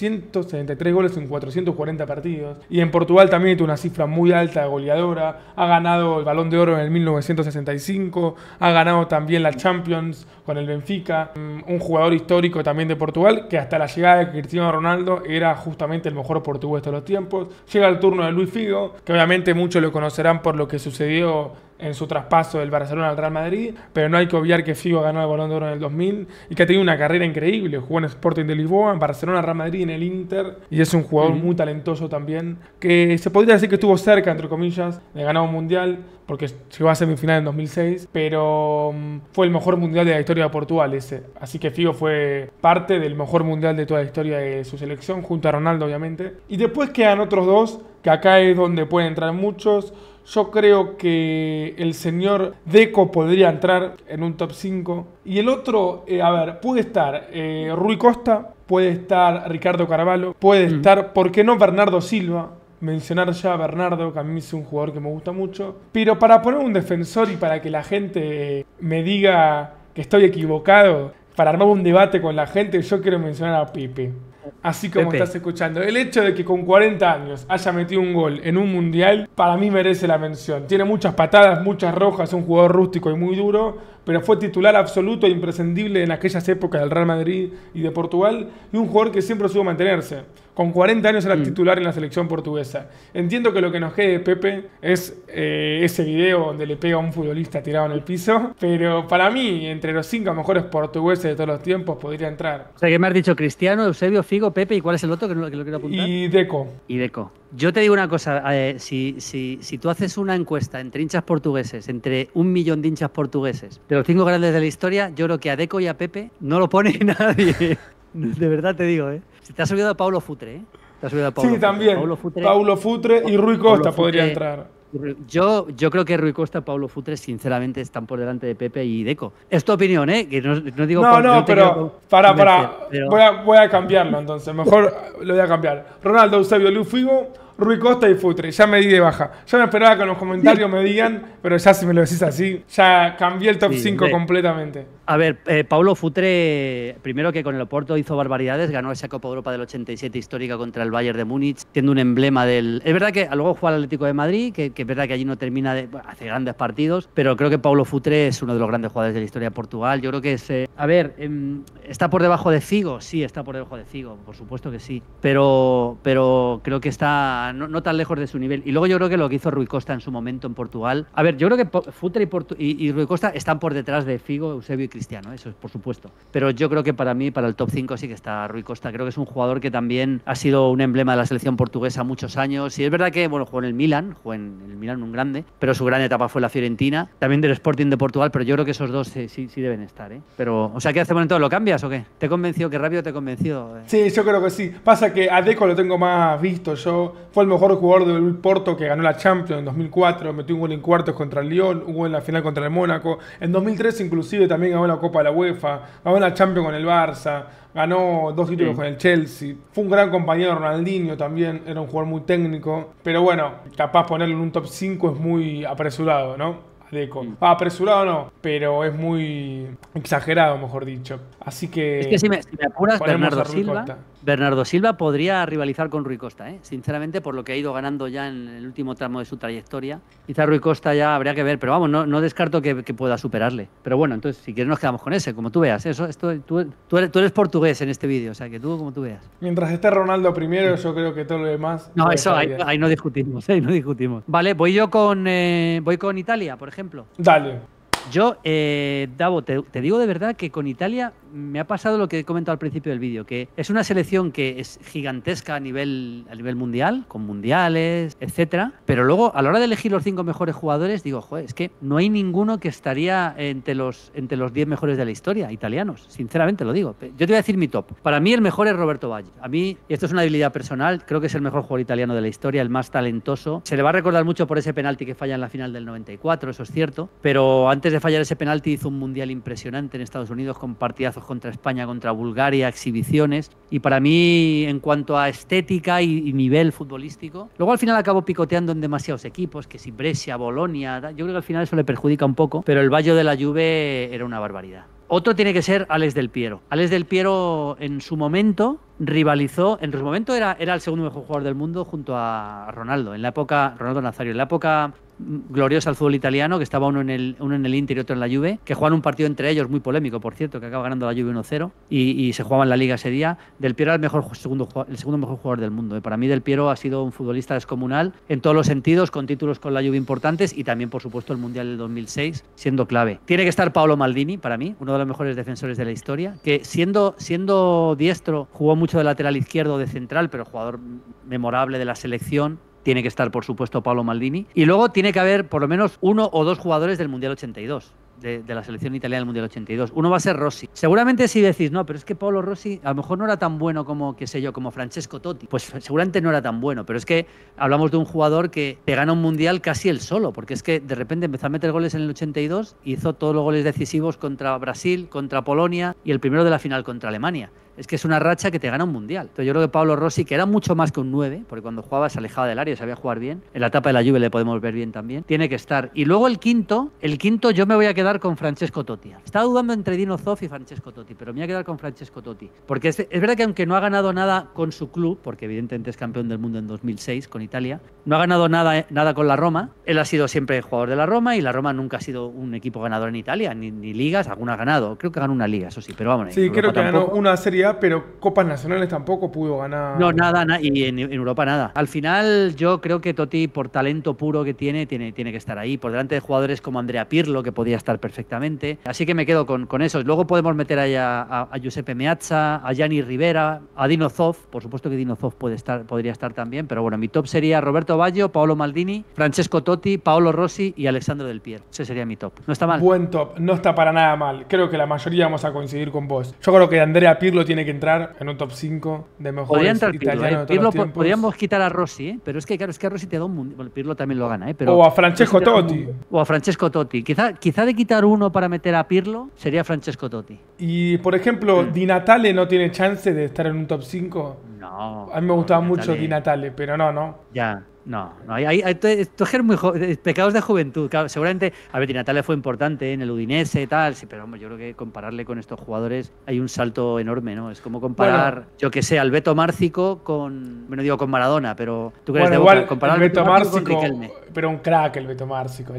473 goles en 440 partidos. Y en Portugal también tiene una cifra muy alta de goleadora. Ha ganado el Balón de Oro en el 1965. Ha ganado también la Champions con el Benfica. Un jugador histórico también de Portugal, que hasta la llegada de Cristiano Ronaldo era justamente el mejor portugués de todos los tiempos. Llega el turno de Luis Figo, que obviamente muchos lo conocerán por lo que sucedió en su traspaso del Barcelona al Real Madrid, pero no hay que obviar que Figo ganó el Balón de Oro en el 2000 y que ha tenido una carrera increíble. Jugó en Sporting de Lisboa, en Barcelona, Real Madrid, en el Inter, y es un jugador muy talentoso también, que se podría decir que estuvo cerca, entre comillas, de ganar un mundial, porque llegó a semifinal en 2006, pero fue el mejor mundial de la historia de Portugal ese. Así que Figo fue parte del mejor mundial de toda la historia de su selección, junto a Ronaldo, obviamente. Y después quedan otros dos, que acá es donde pueden entrar muchos. Yo creo que el señor Deco podría entrar en un top 5. Y el otro, puede estar Rui Costa, puede estar Ricardo Carvalho, puede estar, ¿por qué no Bernardo Silva? Mencionar ya a Bernardo, que a mí es un jugador que me gusta mucho. Pero para poner un defensor y para que la gente me diga que estoy equivocado, para armar un debate con la gente, yo quiero mencionar a Pepe. Así como estás escuchando. El hecho de que con 40 años haya metido un gol en un mundial, para mí merece la mención. Tiene muchas patadas, muchas rojas, un jugador rústico y muy duro, pero fue titular absoluto e imprescindible en aquellas épocas del Real Madrid y de Portugal, y un jugador que siempre supo mantenerse. Con 40 años era titular en la selección portuguesa. Entiendo que lo que nos quede de Pepe es ese video donde le pega a un futbolista tirado en el piso, pero para mí, entre los 5 mejores portugueses de todos los tiempos, podría entrar. O sea, ¿qué me has dicho? Cristiano, Eusebio, Figo, Pepe, ¿y cuál es el otro que lo quiero apuntar? Y Deco. Y Deco. Yo te digo una cosa, si tú haces una encuesta entre hinchas portugueses, entre 1 millón de hinchas portugueses, de los 5 grandes de la historia, yo creo que a Deco y a Pepe no lo pone nadie. De verdad te digo, ¿eh? Se te has olvidado a Paulo Futre, ¿eh? Te has olvidado a Paulo Sí, Futre. también. Paulo Futre y Rui Costa podría entrar. Yo creo que Rui Costa y Paulo Futre, sinceramente, están por delante de Pepe y Deco. Es tu opinión, ¿eh? Que no digo pero voy a cambiarlo entonces. Mejor lo voy a cambiar. Ronaldo, Eusebio, Luis Figo, Rui Costa y Futre. Ya me di de baja. Ya me esperaba que en los comentarios me digan, pero ya si me lo decís así, ya cambié el top 5 completamente. A ver, Paulo Futre, primero que con el Oporto hizo barbaridades, ganó esa Copa Europa del 87 histórica contra el Bayern de Múnich, siendo un emblema del... Es verdad que luego juega al Atlético de Madrid, que es verdad que allí no termina de... hace grandes partidos, pero creo que Paulo Futre es uno de los grandes jugadores de la historia de Portugal. Yo creo que es... ¿está por debajo de Figo? Sí, está por debajo de Figo, por supuesto que sí, pero creo que está no tan lejos de su nivel. Y luego yo creo que lo que hizo Rui Costa en su momento en Portugal... A ver, yo creo que Futre y Rui Costa están por detrás de Figo, Eusebio y Cristiano, eso es por supuesto. Pero yo creo que para mí, para el top 5 sí que está Rui Costa. Creo que es un jugador que también ha sido un emblema de la selección portuguesa muchos años. Y es verdad que, bueno, jugó en el Milan un grande, pero su gran etapa fue la Fiorentina, también del Sporting de Portugal, pero yo creo que esos dos sí deben estar, ¿eh? Pero, o sea, ¿qué hacemos entonces? ¿Lo cambias o qué? ¿Te he convencido? ¿Qué rápido te he convencido? Sí, yo creo que sí. Pasa que a Deco lo tengo más visto. Fue el mejor jugador del Porto que ganó la Champions en 2004, metió un gol en cuartos contra el Lyon, un gol en la final contra el Mónaco. En 2003 inclusive también ganó la Copa de la UEFA, ganó la Champions con el Barça, ganó 2 títulos con el Chelsea. Fue un gran compañero de Ronaldinho también, era un jugador muy técnico. Pero bueno, capaz ponerlo en un top 5 es muy apresurado, ¿no? Deco. Apresurado no, pero es muy exagerado, mejor dicho. Así que... Es que si me apuras, Bernardo Silva podría rivalizar con Rui Costa, ¿eh? Sinceramente, por lo que ha ido ganando ya en el último tramo de su trayectoria. Quizá Rui Costa ya habría que ver, pero vamos, no descarto que pueda superarle. Pero bueno, entonces, si quieres nos quedamos con ese, como tú veas. Tú eres portugués en este vídeo, o sea, que tú como tú veas. Mientras esté Ronaldo primero, yo creo que todo lo demás... No, eso ahí no discutimos, Vale, voy con Italia, por ejemplo. Dale. Yo, Davo, te digo de verdad que con Italia me ha pasado lo que he comentado al principio del vídeo, que es una selección que es gigantesca a nivel mundial, con mundiales, etcétera, pero luego a la hora de elegir los 5 mejores jugadores, digo, joder, es que no hay ninguno que estaría entre los 10 mejores de la historia, italianos, sinceramente lo digo. Yo te voy a decir mi top. Para mí el mejor es Roberto Baggio. A mí, y esto es una debilidad personal, creo que es el mejor jugador italiano de la historia, el más talentoso. Se le va a recordar mucho por ese penalti que falla en la final del 94, eso es cierto, pero antes de fallar ese penalti hizo un mundial impresionante en Estados Unidos con partidazos contra España, contra Bulgaria, exhibiciones, y para mí en cuanto a estética y nivel futbolístico, luego al final acabó picoteando en demasiados equipos, que si Brescia, Bolonia, yo creo que al final eso le perjudica un poco, pero el Baggio de la Juve era una barbaridad. Otro tiene que ser Alex Del Piero. Alex Del Piero en su momento rivalizó, en su momento era el segundo mejor jugador del mundo junto a Ronaldo, en la época, Ronaldo Nazario, en la época gloriosa al fútbol italiano, que estaba uno en el Inter y otro en la Juve, que jugaban un partido entre ellos muy polémico, por cierto, que acaba ganando la Juve 1-0 y se jugaba en la Liga ese día. Del Piero era el segundo mejor jugador del mundo. Para mí Del Piero ha sido un futbolista descomunal en todos los sentidos, con títulos con la Juve importantes y también, por supuesto, el Mundial del 2006 siendo clave. Tiene que estar Paolo Maldini, para mí, uno de los mejores defensores de la historia, que siendo diestro jugó mucho de lateral izquierdo, de central, pero jugador memorable de la selección. Tiene que estar, por supuesto, Paolo Maldini. Y luego tiene que haber por lo menos 1 o 2 jugadores del Mundial 82. De la selección italiana del Mundial 82. Uno va a ser Rossi. Seguramente si decís, no, pero es que Paolo Rossi a lo mejor no era tan bueno como, qué sé yo, como Francesco Totti. Pues seguramente no era tan bueno, pero es que hablamos de un jugador que te gana un Mundial casi él solo, porque es que de repente empezó a meter goles en el 82, hizo todos los goles decisivos contra Brasil, contra Polonia y el primero de la final contra Alemania. Es que es una racha que te gana un Mundial. Entonces yo creo que Paolo Rossi, que era mucho más que un 9, porque cuando jugaba se alejaba del área, sabía jugar bien, en la etapa de la Juve le podemos ver bien también, tiene que estar. Y luego el quinto yo me voy a quedar con Francesco Totti. Estaba dudando entre Dino Zoff y Francesco Totti, pero me voy a quedar con Francesco Totti. Porque es verdad que aunque no ha ganado nada con su club, porque evidentemente es campeón del mundo en 2006 con Italia, no ha ganado nada con la Roma, él ha sido siempre jugador de la Roma y la Roma nunca ha sido un equipo ganador en Italia, ni ligas, alguna ha ganado, creo que ganó una liga, eso sí, pero vamos. Sí, creo que ganó una Serie Serie A, pero Copas Nacionales tampoco pudo ganar. No, nada, y en Europa nada. Al final yo creo que Totti, por talento puro que tiene que estar ahí, por delante de jugadores como Andrea Pirlo, que podía estar perfectamente. Así que me quedo con eso. Luego podemos meter ahí a Giuseppe Meazza, a Gianni Rivera, a Dino Zoff. Por supuesto que Dino Zoff podría estar también, pero bueno, mi top sería Roberto Baggio, Paolo Maldini, Francesco Totti, Paolo Rossi y Alessandro Del Piero. Ese sería mi top. No está mal. Buen top, no está para nada mal. Creo que la mayoría vamos a coincidir con vos. Yo creo que Andrea Pirlo tiene que entrar en un top 5 de mejores italianos de todos los tiempos. Podríamos quitar a Rossi, pero es que claro, a Rossi te da un mundial. Bueno, Pirlo también lo gana, pero o a Francesco Totti. O a Francesco Totti. Quizá de quitar uno para meter a Pirlo sería Francesco Totti. Y por ejemplo, Di Natale no tiene chance de estar en un top 5. No. A mí me gustaba mucho Di Natale, pero no. Ya. No, esto es muy pecados de juventud. Claro, seguramente, a ver, Di Natale fue importante en el Udinese y tal, sí, pero hombre, yo creo que compararle con estos jugadores hay un salto enorme, ¿no? Es como comparar, yo que sé, al Beto Márcico con, bueno, digo con Maradona, pero tú crees igual comparar el Beto Márcico con Riquelme. Pero un crack el Beto Márcico,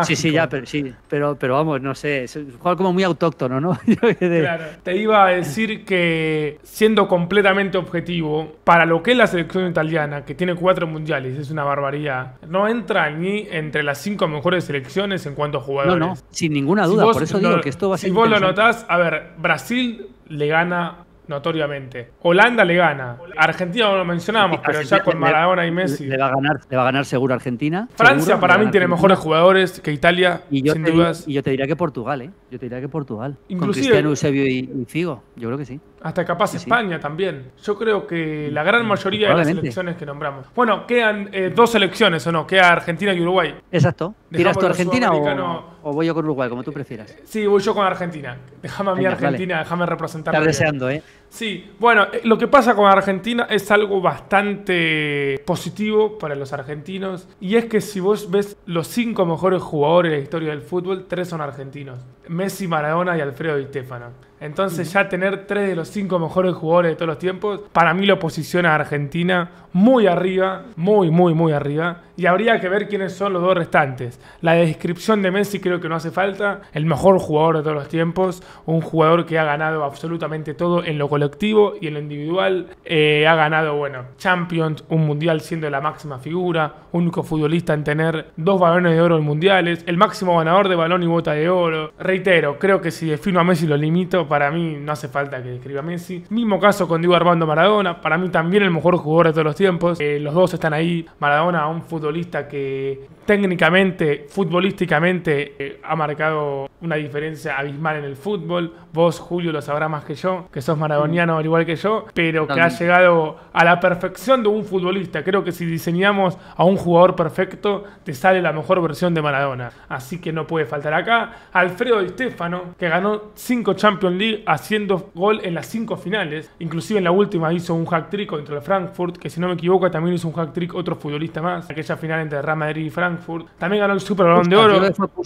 pero vamos, no sé, es un jugador como muy autóctono, ¿no? Claro, te iba a decir que siendo completamente objetivo, para lo que es la selección italiana, que tiene 4 mundiales, es una barbaridad, no entra ni entre las 5 mejores selecciones en cuanto a jugadores. No, sin ninguna duda, por eso digo que esto va a ser si vos lo notás, a ver, Brasil le gana notoriamente. Holanda le gana. Argentina no lo mencionamos, pero Argentina, ya con Maradona y Messi. Le va a ganar seguro Argentina. Francia seguro, para mí tiene mejores jugadores que Italia, sin dudas. Y yo te diría que Portugal, ¿eh? Yo te diría que Portugal. Inclusive, con Cristiano, Eusebio y Figo. Yo creo que sí. Hasta capaz España también. Yo creo que la gran mayoría de las selecciones que nombramos. Bueno, quedan 2 selecciones, ¿o no? Queda Argentina y Uruguay. Exacto. ¿Tiras tú Argentina o voy yo con Uruguay, como tú prefieras? Sí, voy yo con Argentina. Déjame a mí Argentina, déjame representar. Estás deseando, ¿eh? Sí, bueno, lo que pasa con Argentina es algo bastante positivo para los argentinos. Y es que si vos ves los 5 mejores jugadores de la historia del fútbol, 3 son argentinos. Messi, Maradona y Alfredo Di Stéfano. Entonces ya tener 3 de los 5 mejores jugadores de todos los tiempos, para mí lo posiciona a Argentina muy arriba, muy arriba. Y habría que ver quiénes son los 2 restantes. La descripción de Messi creo que no hace falta. El mejor jugador de todos los tiempos. Un jugador que ha ganado absolutamente todo en lo colectivo y en lo individual. Ha ganado, Champions, un mundial siendo la máxima figura. Único futbolista en tener 2 balones de oro en mundiales. El máximo ganador de balón y bota de oro. Reitero, creo que si defino a Messi lo limito. Para mí no hace falta que describa a Messi. Mismo caso con Diego Armando Maradona. Para mí también el mejor jugador de todos los tiempos. Los 2 están ahí. Maradona, un futbolista que técnicamente, futbolísticamente, ha marcado una diferencia abismal en el fútbol. Vos, Julio, lo sabrás más que yo, que sos maradoniano al igual que yo, pero que ha llegado a la perfección de un futbolista. Creo que si diseñamos a un jugador perfecto, te sale la mejor versión de Maradona. Así que no puede faltar acá. Alfredo Di Stéfano, que ganó 5 Champions League haciendo gol en las 5 finales. Inclusive en la última hizo un hat-trick contra el Frankfurt, que si no me equivoco también hizo un hat-trick otro futbolista más. Aquella final entre Real Madrid y Frankfurt. También ganó el Super Balón de Oro.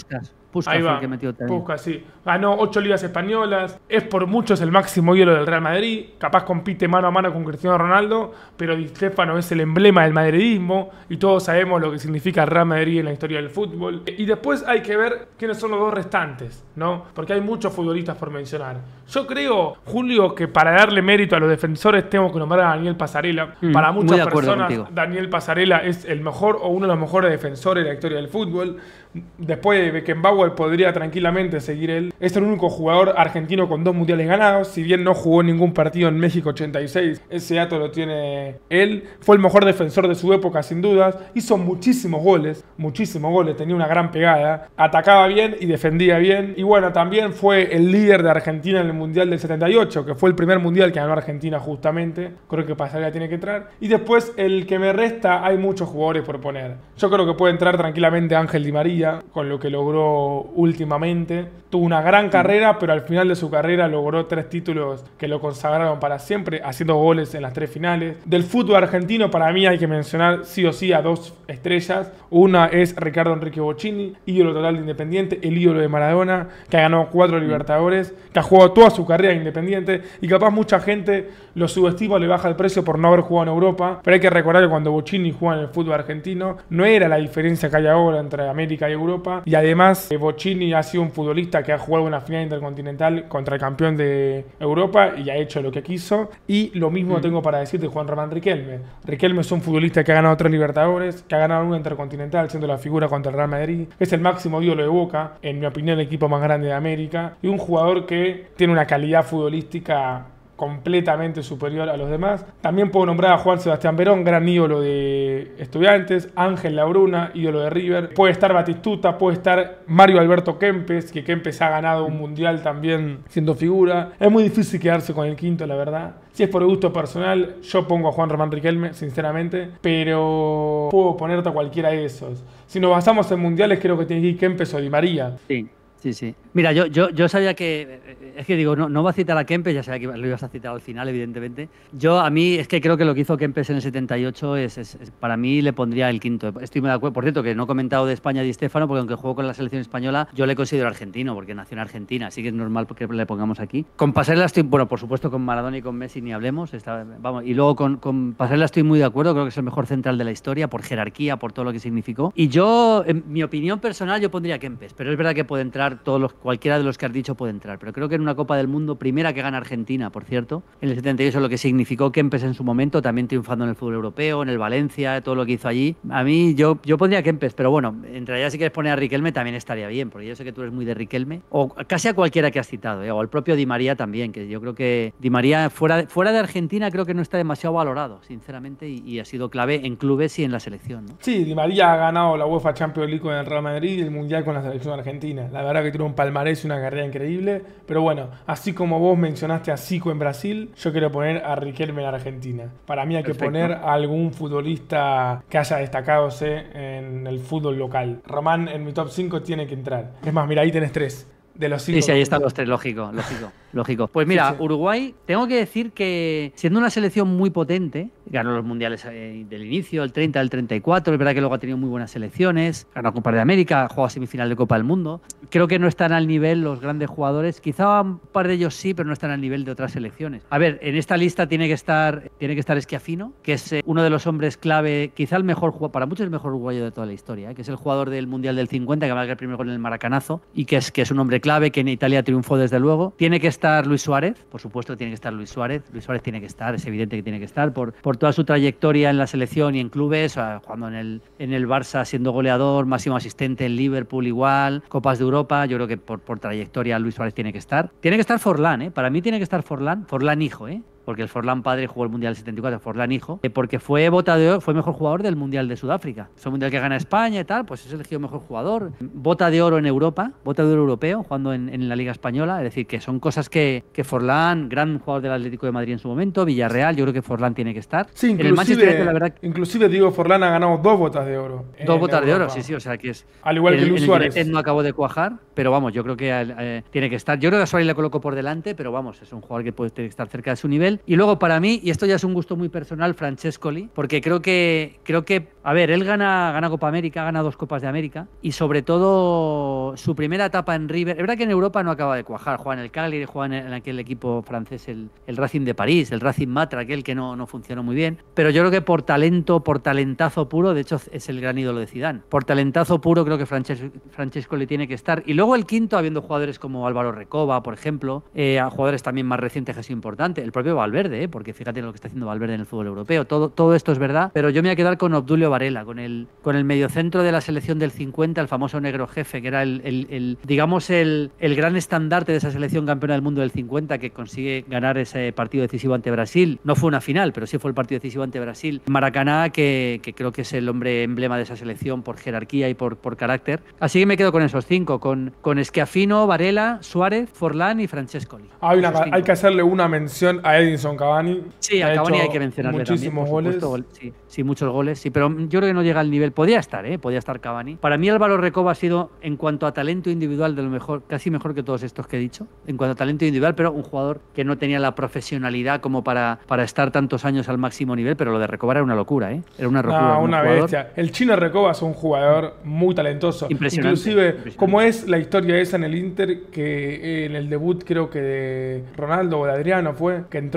Ahí va, que metió Puskas, sí. Ganó 8 ligas españolas. Es por muchos el máximo ídolo del Real Madrid. Capaz compite mano a mano con Cristiano Ronaldo, pero Di Stéfano es el emblema del madridismo y todos sabemos lo que significa el Real Madrid en la historia del fútbol. Y después hay que ver quiénes son los 2 restantes, ¿no? Porque hay muchos futbolistas por mencionar. Yo creo, Julio, que para darle mérito a los defensores tengo que nombrar a Daniel Pasarela. Para muchas personas, Daniel Pasarela es el mejor o uno de los mejores defensores de la historia del fútbol. Después de Beckenbauer podría tranquilamente seguir él. Es el único jugador argentino con 2 mundiales ganados. Si bien no jugó ningún partido en México 86, ese dato lo tiene él. Fue el mejor defensor de su época, sin dudas. Hizo muchísimos goles, tenía una gran pegada. Atacaba bien y defendía bien. Y bueno, también fue el líder de Argentina en el Mundial del 78, que fue el primer mundial que ganó Argentina justamente. Creo que Pasarela tiene que entrar. Y después, el que me resta, hay muchos jugadores por poner. Yo creo que puede entrar tranquilamente Ángel Di María, con lo que logró últimamente. Tuvo una gran carrera, pero al final de su carrera logró 3 títulos que lo consagraron para siempre, haciendo goles en las 3 finales. Del fútbol argentino, para mí hay que mencionar sí o sí a 2 estrellas. Una es Ricardo Enrique Bocchini, ídolo total de Independiente, el ídolo de Maradona, que ha ganado 4 Libertadores, que ha jugado toda su carrera en Independiente, y capaz mucha gente lo subestima o le baja el precio por no haber jugado en Europa, pero hay que recordar que cuando Bocchini jugaba en el fútbol argentino, no era la diferencia que hay ahora entre América América y Europa. Y además, Bochini ha sido un futbolista que ha jugado una final intercontinental contra el campeón de Europa y ha hecho lo que quiso. Y lo mismo tengo para decirte de Juan Román Riquelme. Riquelme es un futbolista que ha ganado 3 Libertadores, que ha ganado una intercontinental siendo la figura contra el Real Madrid. Es el máximo ídolo de Boca, en mi opinión, el equipo más grande de América. Y un jugador que tiene una calidad futbolística completamente superior a los demás. También puedo nombrar a Juan Sebastián Verón, gran ídolo de Estudiantes, Ángel Labruna, ídolo de River. Puede estar Batistuta, puede estar Mario Alberto Kempes, que Kempes ha ganado un mundial también siendo figura. Es muy difícil quedarse con el quinto, la verdad. Si es por gusto personal, yo pongo a Juan Román Riquelme, sinceramente, pero puedo ponerte a cualquiera de esos. Si nos basamos en mundiales, creo que tiene que ir Kempes o Di María. Sí. Sí, sí. Mira, yo sabía que... Es que digo, no va a citar a Kempes, ya sabía que lo ibas a citar al final, evidentemente. A mí, es que creo que lo que hizo Kempes en el 78 para mí le pondría el quinto. Estoy muy de acuerdo. Por cierto, que no he comentado de España Di Stéfano, porque aunque juego con la selección española, yo le considero argentino, porque nació en Argentina, así que es normal que le pongamos aquí. Con Pasarela estoy... Bueno, por supuesto, con Maradona y con Messi ni hablemos. Y luego con Pasarela estoy muy de acuerdo, creo que es el mejor central de la historia, por jerarquía, por todo lo que significó. Y yo, en mi opinión personal, yo pondría a Kempes, pero es verdad que puede entrar cualquiera de los que has dicho puede entrar, pero creo que en una Copa del Mundo, primera que gana Argentina, por cierto, en el 78, lo que significó Kempes en su momento, también triunfando en el fútbol europeo, en el Valencia, todo lo que hizo allí. A mí, yo pondría a Kempes, pero bueno, en realidad si quieres poner a Riquelme también estaría bien, porque yo sé que tú eres muy de Riquelme, o casi a cualquiera que has citado, o al propio Di María también, que yo creo que Di María fuera de Argentina creo que no está demasiado valorado, sinceramente, y ha sido clave en clubes y en la selección, ¿no? Sí, Di María ha ganado la UEFA Champions League con el Real Madrid y el Mundial con la selección argentina. La verdad que tiene un palmarés y una carrera increíble, pero bueno, así como vos mencionaste a Zico en Brasil, yo quiero poner a Riquelme en Argentina. Para mí hay que poner a algún futbolista que haya destacado en el fútbol local. Román en mi top 5 tiene que entrar. Es más, mira, ahí tenés 3 de los 5. Sí, ahí están los 3, lógico. Pues mira, sí. Uruguay, tengo que decir que siendo una selección muy potente, ganó los mundiales del inicio, el 30, el 34, es verdad que luego ha tenido muy buenas selecciones, ganó Copa de América, jugó a semifinal de Copa del Mundo. Creo que no están al nivel los grandes jugadores, quizá un par de ellos sí, pero no están al nivel de otras selecciones. A ver, en esta lista tiene que estar Schiaffino, que es uno de los hombres clave, quizá el mejor jugador, para muchos el mejor uruguayo de toda la historia, que es el jugador del Mundial del 50, que marca el primer gol en el Maracanazo, y que es un hombre clave, que en Italia triunfó desde luego. Tiene que estar Luis Suárez, por supuesto que tiene que estar Luis Suárez. Luis Suárez tiene que estar, es evidente que tiene que estar, por toda su trayectoria en la selección y en clubes, jugando en el Barça siendo goleador, máximo asistente en Liverpool igual, Copas de Europa. Yo creo que por trayectoria Luis Suárez tiene que estar. Tiene que estar Forlán, para mí tiene que estar Forlán hijo, porque el Forlán padre jugó el Mundial del 74, Forlán hijo, porque fue bota de oro, fue mejor jugador del Mundial de Sudáfrica. Es un Mundial que gana España y tal, pues es elegido mejor jugador. Bota de oro en Europa, bota de oro europeo, jugando en la Liga Española. Es decir, que son cosas que Forlán, gran jugador del Atlético de Madrid en su momento, Villarreal, yo creo que Forlán tiene que estar. Sí, en el Manchester United, la verdad, inclusive Diego Forlán ha ganado 2 botas de oro. 2 botas de oro, sí, o sea que es... Al igual que Luis Suárez. El no acabó de cuajar, pero vamos, yo creo que tiene que estar. Yo creo que a Suárez le coloco por delante, pero vamos, es un jugador que puede estar cerca de su nivel. Y luego para mí, y esto ya es un gusto muy personal, Francescoli, porque creo que a ver, él gana Copa América, gana 2 Copas de América, y sobre todo su primera etapa en River. Es verdad que en Europa no acaba de cuajar, juega en el Cagliari, juega en aquel equipo francés, el Racing de París, el Racing Matra, aquel que no funcionó muy bien, pero yo creo que por talentazo puro, de hecho es el gran ídolo de Zidane, por talentazo puro creo que Francescoli tiene que estar. Y luego el quinto, habiendo jugadores como Álvaro Recoba, por ejemplo, a jugadores también más recientes que ha sido importante, el propio Valverde, porque fíjate lo que está haciendo Valverde en el fútbol europeo. Todo esto es verdad, pero yo me voy a quedar con Obdulio Varela, con el mediocentro de la selección del 50, el famoso negro jefe, que era digamos el gran estandarte de esa selección campeona del mundo del 50, que consigue ganar ese partido decisivo ante Brasil. No fue una final, pero sí fue el partido decisivo ante Brasil. Maracaná, que creo que es el hombre emblema de esa selección por jerarquía y por carácter. Así que me quedo con esos 5, con Schiaffino, Varela, Suárez, Forlán y Francescoli. Hay que hacerle una mención a Edinson Cavani. Sí, a Cavani hay que mencionarle muchísimos también, goles. Sí, muchos goles, sí, pero yo creo que no llega al nivel. Podía estar Cavani. Para mí Álvaro Recoba ha sido, en cuanto a talento individual, de lo mejor, casi mejor que todos estos que he dicho, en cuanto a talento individual, pero un jugador que no tenía la profesionalidad como para estar tantos años al máximo nivel, pero lo de Recoba era una locura, Era una locura. Una bestia. El chino Recoba es un jugador muy talentoso. Inclusive, como es la historia esa en el Inter, que en el debut creo que de Ronaldo o de Adriano que entró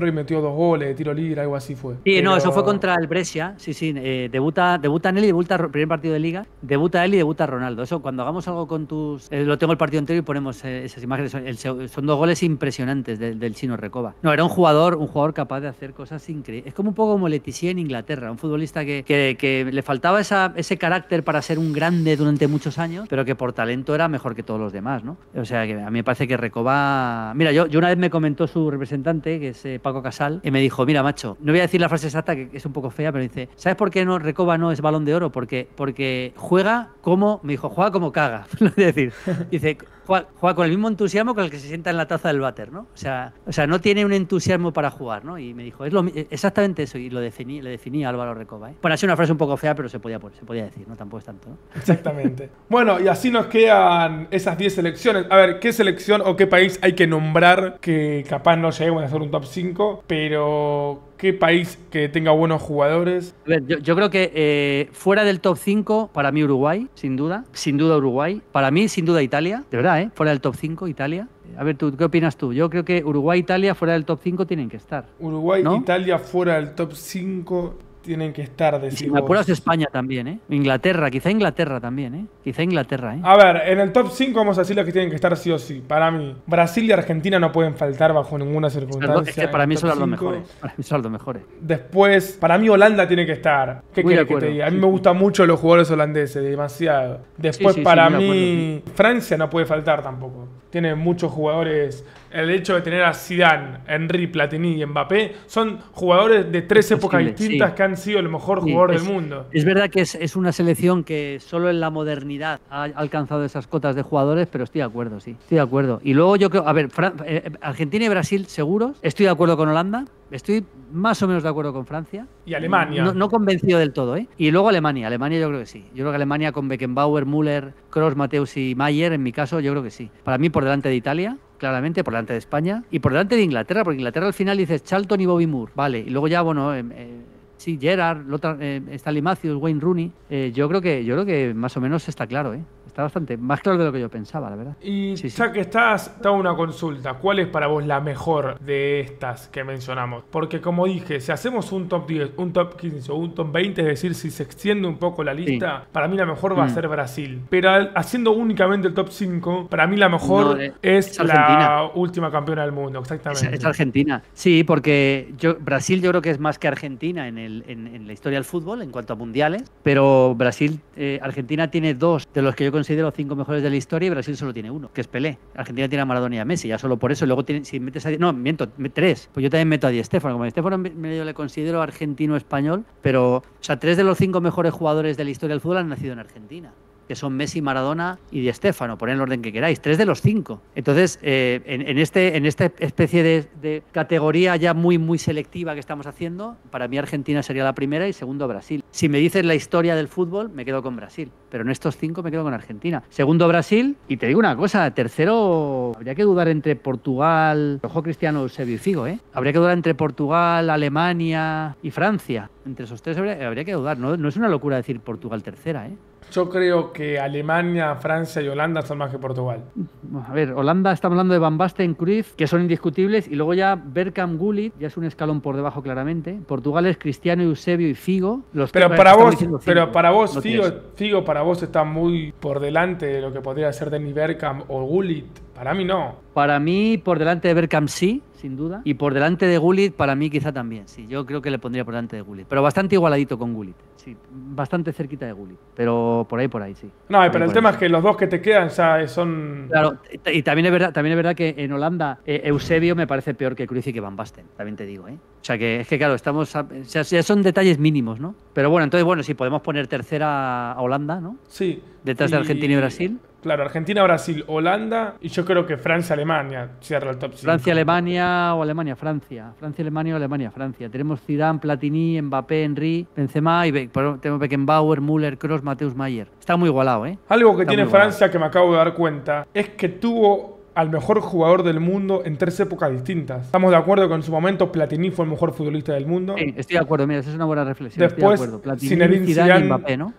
y metió 2 goles de tiro libre, algo así fue. Sí, no, eso fue contra el Brescia. Sí, sí. Debuta Nelly, primer partido de Liga. Debuta él y debuta Ronaldo. Eso, cuando hagamos algo con tus... lo tengo el partido entero y ponemos esas imágenes. Son 2 goles impresionantes del chino Recoba. No, era un jugador capaz de hacer cosas increíbles. Es como un poco como Letizier en Inglaterra, un futbolista que le faltaba ese carácter para ser un grande durante muchos años, pero que por talento era mejor que todos los demás, ¿no? O sea, que a mí me parece que Recoba... Mira, yo una vez me comentó su representante, que es Paco Casal, y me dijo, mira, macho, no voy a decir la frase exacta, que es un poco fea, pero dice, ¿sabes por qué Recoba no es Balón de Oro? Porque juega como... Me dijo, juega como caga. Es decir, dice... Juega con el mismo entusiasmo con el que se sienta en la taza del váter, ¿no? O sea, no tiene un entusiasmo para jugar, ¿no? Y me dijo, exactamente eso, y le definí a Álvaro Recoba, ¿eh? Bueno, ha sido una frase un poco fea, pero se podía decir, ¿no? Tampoco es tanto, ¿no? Exactamente. Bueno, y así nos quedan esas 10 selecciones. A ver, ¿qué selección o qué país hay que nombrar que capaz no lleguemos a hacer un top 5, pero... ¿Qué país que tenga buenos jugadores? A ver, yo creo que fuera del top 5, para mí Uruguay, sin duda. Sin duda Uruguay. Para mí, sin duda Italia. De verdad, ¿eh? Fuera del top 5, Italia. A ver, ¿qué opinas tú? Yo creo que Uruguay e Italia fuera del top 5 tienen que estar. Uruguay, ¿no? Italia fuera del top 5 tienen que estar, decimos. Si me apuras, España también, ¿eh? Quizá Inglaterra también, ¿eh? Quizá Inglaterra, ¿eh? A ver, en el top 5 vamos a decir las que tienen que estar sí o sí. Para mí, Brasil y Argentina no pueden faltar bajo ninguna circunstancia. Es que para mí son los mejores. Para mí son los mejores. Después, para mí Holanda tiene que estar. ¿Qué querés que te diga? A mí me gustan mucho los jugadores holandeses, demasiado. Después, para mí, Francia no puede faltar tampoco. Tiene muchos jugadores. El hecho de tener a Zidane, Henry, Platini y Mbappé son jugadores de 3 épocas distintas que han sido el mejor jugador del mundo. Es verdad que es una selección que solo en la modernidad ha alcanzado esas cotas de jugadores, pero estoy de acuerdo, sí. Estoy de acuerdo. Y luego yo creo, a ver, Argentina y Brasil seguros. Estoy de acuerdo con Holanda. Estoy más o menos de acuerdo con Francia. Y Alemania. No convencido del todo, ¿eh? Y luego Alemania. Alemania yo creo que sí. Yo creo que Alemania con Beckenbauer, Müller, Kroos, Mateus y Maier, en mi caso, yo creo que sí. Para mí por delante de Italia, claramente, por delante de España y por delante de Inglaterra, porque Inglaterra al final dices Charlton y Bobby Moore. Vale, y luego ya, bueno... sí, Gerrard, Stanley Matthews, Wayne Rooney. Yo creo que más o menos está claro, ¿eh? Está bastante más claro de lo que yo pensaba, la verdad. Y ya que estás, te hago una consulta. ¿Cuál es para vos la mejor de estas que mencionamos? Porque como dije, si hacemos un top 10, un top 15 o un top 20, es decir, si se extiende un poco la lista, para mí la mejor va a ser Brasil. Pero haciendo únicamente el top 5, para mí la mejor es la última campeona del mundo, exactamente. Es Argentina. Sí, porque Brasil yo creo que es más que Argentina en la historia del fútbol, en cuanto a mundiales, pero Argentina tiene 2 de los que yo considero 5 mejores de la historia y Brasil solo tiene 1, que es Pelé. Argentina tiene a Maradona y a Messi, ya solo por eso. Y luego si metes a... No, miento, 3. Pues yo también meto a Di Stéfano. Como Di Stéfano yo le considero argentino-español, pero, o sea, 3 de los 5 mejores jugadores de la historia del fútbol han nacido en Argentina, que son Messi, Maradona y Di Stéfano, poned el orden que queráis, 3 de los 5. Entonces, en esta especie de categoría ya muy selectiva que estamos haciendo, para mí Argentina sería la primera y segundo Brasil. Si me dices la historia del fútbol, me quedo con Brasil, pero en estos 5 me quedo con Argentina. Segundo Brasil, y te digo una cosa, tercero, habría que dudar entre Portugal, ojo Cristiano, Eusebio y Figo, ¿eh? Habría que dudar entre Portugal, Alemania y Francia. Entre esos 3 habría que dudar, no es una locura decir Portugal tercera, ¿eh? Yo creo que Alemania, Francia y Holanda son más que Portugal. A ver, Holanda, estamos hablando de Van Basten, Cruyff, que son indiscutibles, y luego ya Bergkamp, Gullit, ya es un escalón por debajo claramente. Portugal es Cristiano, Eusebio y Figo. Pero para vos, Figo para vos está muy por delante de lo que podría ser Dennis Bergkamp o Gullit. Para mí no. Para mí, por delante de Bergkamp sí, sin duda. Y por delante de Gullit, para mí quizá también. Sí, yo creo que le pondría por delante de Gullit. Pero bastante igualadito con Gullit. Sí, bastante cerquita de Gullit. Pero por ahí sí. No, pero el tema es que los 2 que te quedan ya son... Claro, y también es verdad que en Holanda Eusebio me parece peor que Cruyff y que Van Basten. También te digo, ¿eh? O sea que es que claro, ya son detalles mínimos, ¿no? Pero bueno, entonces sí, podemos poner tercera a Holanda, ¿no? Sí. Detrás de Argentina y Brasil. Claro, Argentina, Brasil, Holanda y yo creo que Francia, Alemania cierra el top 5. Francia, Alemania o Alemania, Francia. Francia, Alemania o Alemania, Francia. Tenemos Zidane, Platini, Mbappé, Henry, Benzema y tenemos Beckenbauer, Müller, Kroos, Mateus, Maier. Está muy igualado, ¿eh? Algo que tiene Francia que me acabo de dar cuenta es que tuvo al mejor jugador del mundo en 3 épocas distintas. Estamos de acuerdo que en su momento Platini fue el mejor futbolista del mundo. Sí, estoy de acuerdo. Mira, esa es una buena reflexión. Después, Platini, Zidane y Mbappé, ¿no?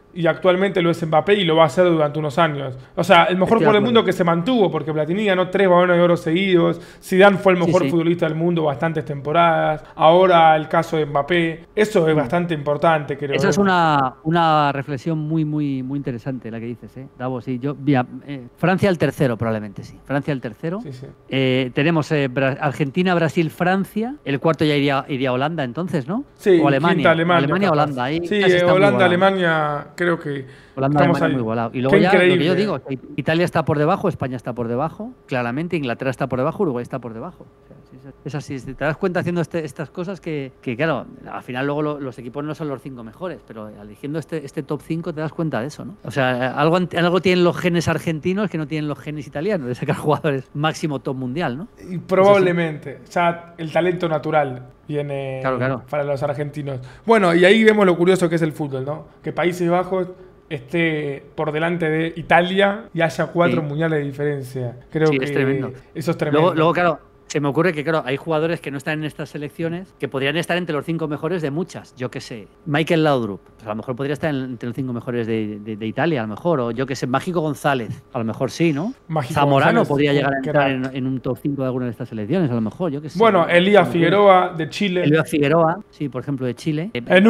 y actualmente lo es Mbappé y lo va a hacer durante unos años. O sea, el mejor jugador del mundo que se mantuvo, porque Platini ganó 3 balones de oro seguidos, Zidane fue el mejor futbolista del mundo bastantes temporadas, ahora el caso de Mbappé, eso es bastante importante, creo. Esa es una reflexión muy interesante la que dices, Davo, sí, Francia el tercero probablemente, sí. Francia el tercero. Sí, sí. Tenemos Argentina, Brasil, Francia. El cuarto ya iría a Holanda entonces, ¿no? Sí, o Alemania. Alemania, Holanda. Ahí sí, Holanda, Alemania, creo que Holanda, estamos Alemania ahí. muy igualado. Y luego Qué ya increíble. lo que yo digo, Italia está por debajo, España está por debajo, claramente, Inglaterra está por debajo, Uruguay está por debajo. O sea, es así, te das cuenta haciendo estas cosas que claro, al final luego los equipos no son los 5 mejores, pero eligiendo este top 5 te das cuenta de eso, ¿no? O sea, algo tienen los genes argentinos que no tienen los genes italianos, de sacar jugadores máximo top mundial, ¿no? Y probablemente, ya el talento natural viene claro. para los argentinos. Bueno, y ahí vemos lo curioso que es el fútbol, ¿no? Que Países Bajos esté por delante de Italia y haya 4 mundiales de diferencia. Creo que es tremendo. Eso es tremendo. Luego, claro, se me ocurre que, claro, hay jugadores que no están en estas selecciones que podrían estar entre los 5 mejores de muchas. Yo qué sé, Michael Laudrup, pues a lo mejor podría estar entre los 5 mejores de Italia, a lo mejor. O yo qué sé, Mágico González, a lo mejor sí, ¿no? Mágico Zamorano González, podría llegar a entrar en un top 5 de alguna de estas selecciones, a lo mejor, yo qué sé. Bueno, Elías Figueroa de Chile. Elías Figueroa, sí, por ejemplo, de Chile. En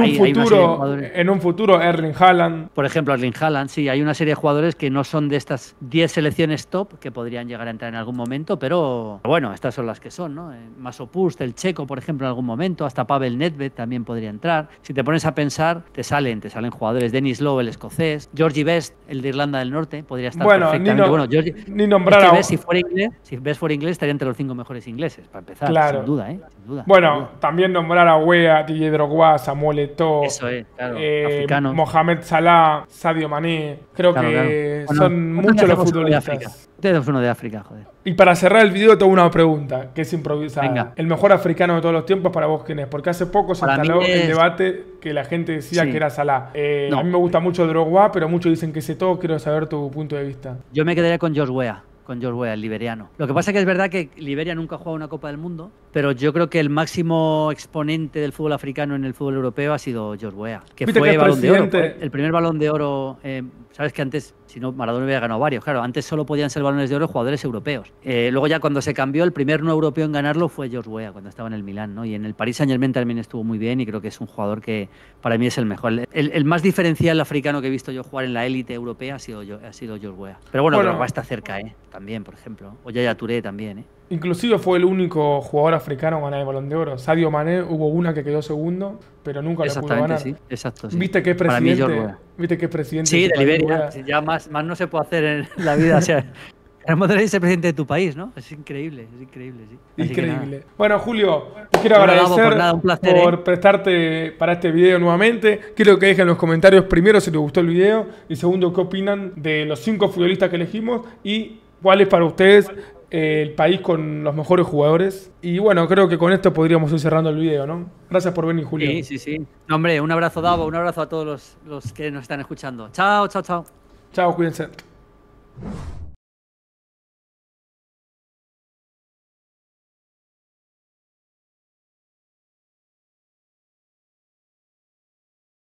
un futuro, Erling Haaland. Por ejemplo, Erling Haaland, sí, hay una serie de jugadores que no son de estas 10 selecciones top que podrían llegar a entrar en algún momento, pero bueno, estas son las que son, ¿no? Masopust, el checo, por ejemplo, en algún momento, hasta Pavel Nedved también podría entrar. Si te pones a pensar, te salen jugadores. Dennis Lowe, el escocés, Georgie Best, el de Irlanda del Norte, podría estar perfectamente. Ni nombrar a... Si Best fuera inglés, estaría entre los 5 mejores ingleses, para empezar, claro. Sin duda. Bueno, también nombrar a Wea, Didier Drogba, Samuel Eto'o, eso es, claro, africanos. Mohamed Salah, Sadio Mané. Creo que son muchos los futbolistas. Tenemos uno de África, joder. Y para cerrar el video tengo una pregunta, que es improvisada. Venga. El mejor africano de todos los tiempos, ¿para vos quién es? Porque hace poco se instaló el debate que la gente decía que era Salah. No. A mí me gusta mucho Drogba, pero muchos dicen que es Eto'o. Quiero saber tu punto de vista. Yo me quedaría con George Weah. El liberiano. Lo que pasa es que es verdad que Liberia nunca ha jugado una Copa del Mundo, pero yo creo que el máximo exponente del fútbol africano en el fútbol europeo ha sido George Weah, que fue Balón de Oro. El primer Balón de Oro, sabes que antes, si no, Maradona hubiera ganado varios. Claro, antes solo podían ser balones de oro jugadores europeos. Luego ya cuando se cambió, el primer no europeo en ganarlo fue George Weah, cuando estaba en el Milán, ¿no? Y en el Paris Saint-Germain también estuvo muy bien y creo que es un jugador que para mí es el mejor. El más diferencial africano que he visto yo jugar en la élite europea ha sido George Weah. Pero bueno, Drogba está cerca, también, por ejemplo. O Yaya Touré también, Inclusive fue el único jugador africano en ganar el Balón de Oro. Sadio Mané hubo una que quedó segundo, pero nunca lo pudo ganar. Sí, exacto, sí. ¿Viste que es presidente? ¿Viste que es presidente? Sí, de Liberia. Ya más no se puede hacer en la vida. O sea, queremos tener ese presidente de tu país, ¿no? Es increíble, sí. Increíble. Bueno, Julio, te quiero agradecer un placer, por prestarte para este video nuevamente. Quiero que dejen en los comentarios, primero, si les gustó el video, y segundo, qué opinan de los 5 futbolistas que elegimos y cuál es para ustedes el país con los mejores jugadores. Y bueno, creo que con esto podríamos ir cerrando el video, ¿no? Gracias por venir, Julio. Sí. No, hombre, un abrazo, Davo, un abrazo a todos los que nos están escuchando. Chao. Chao, cuídense.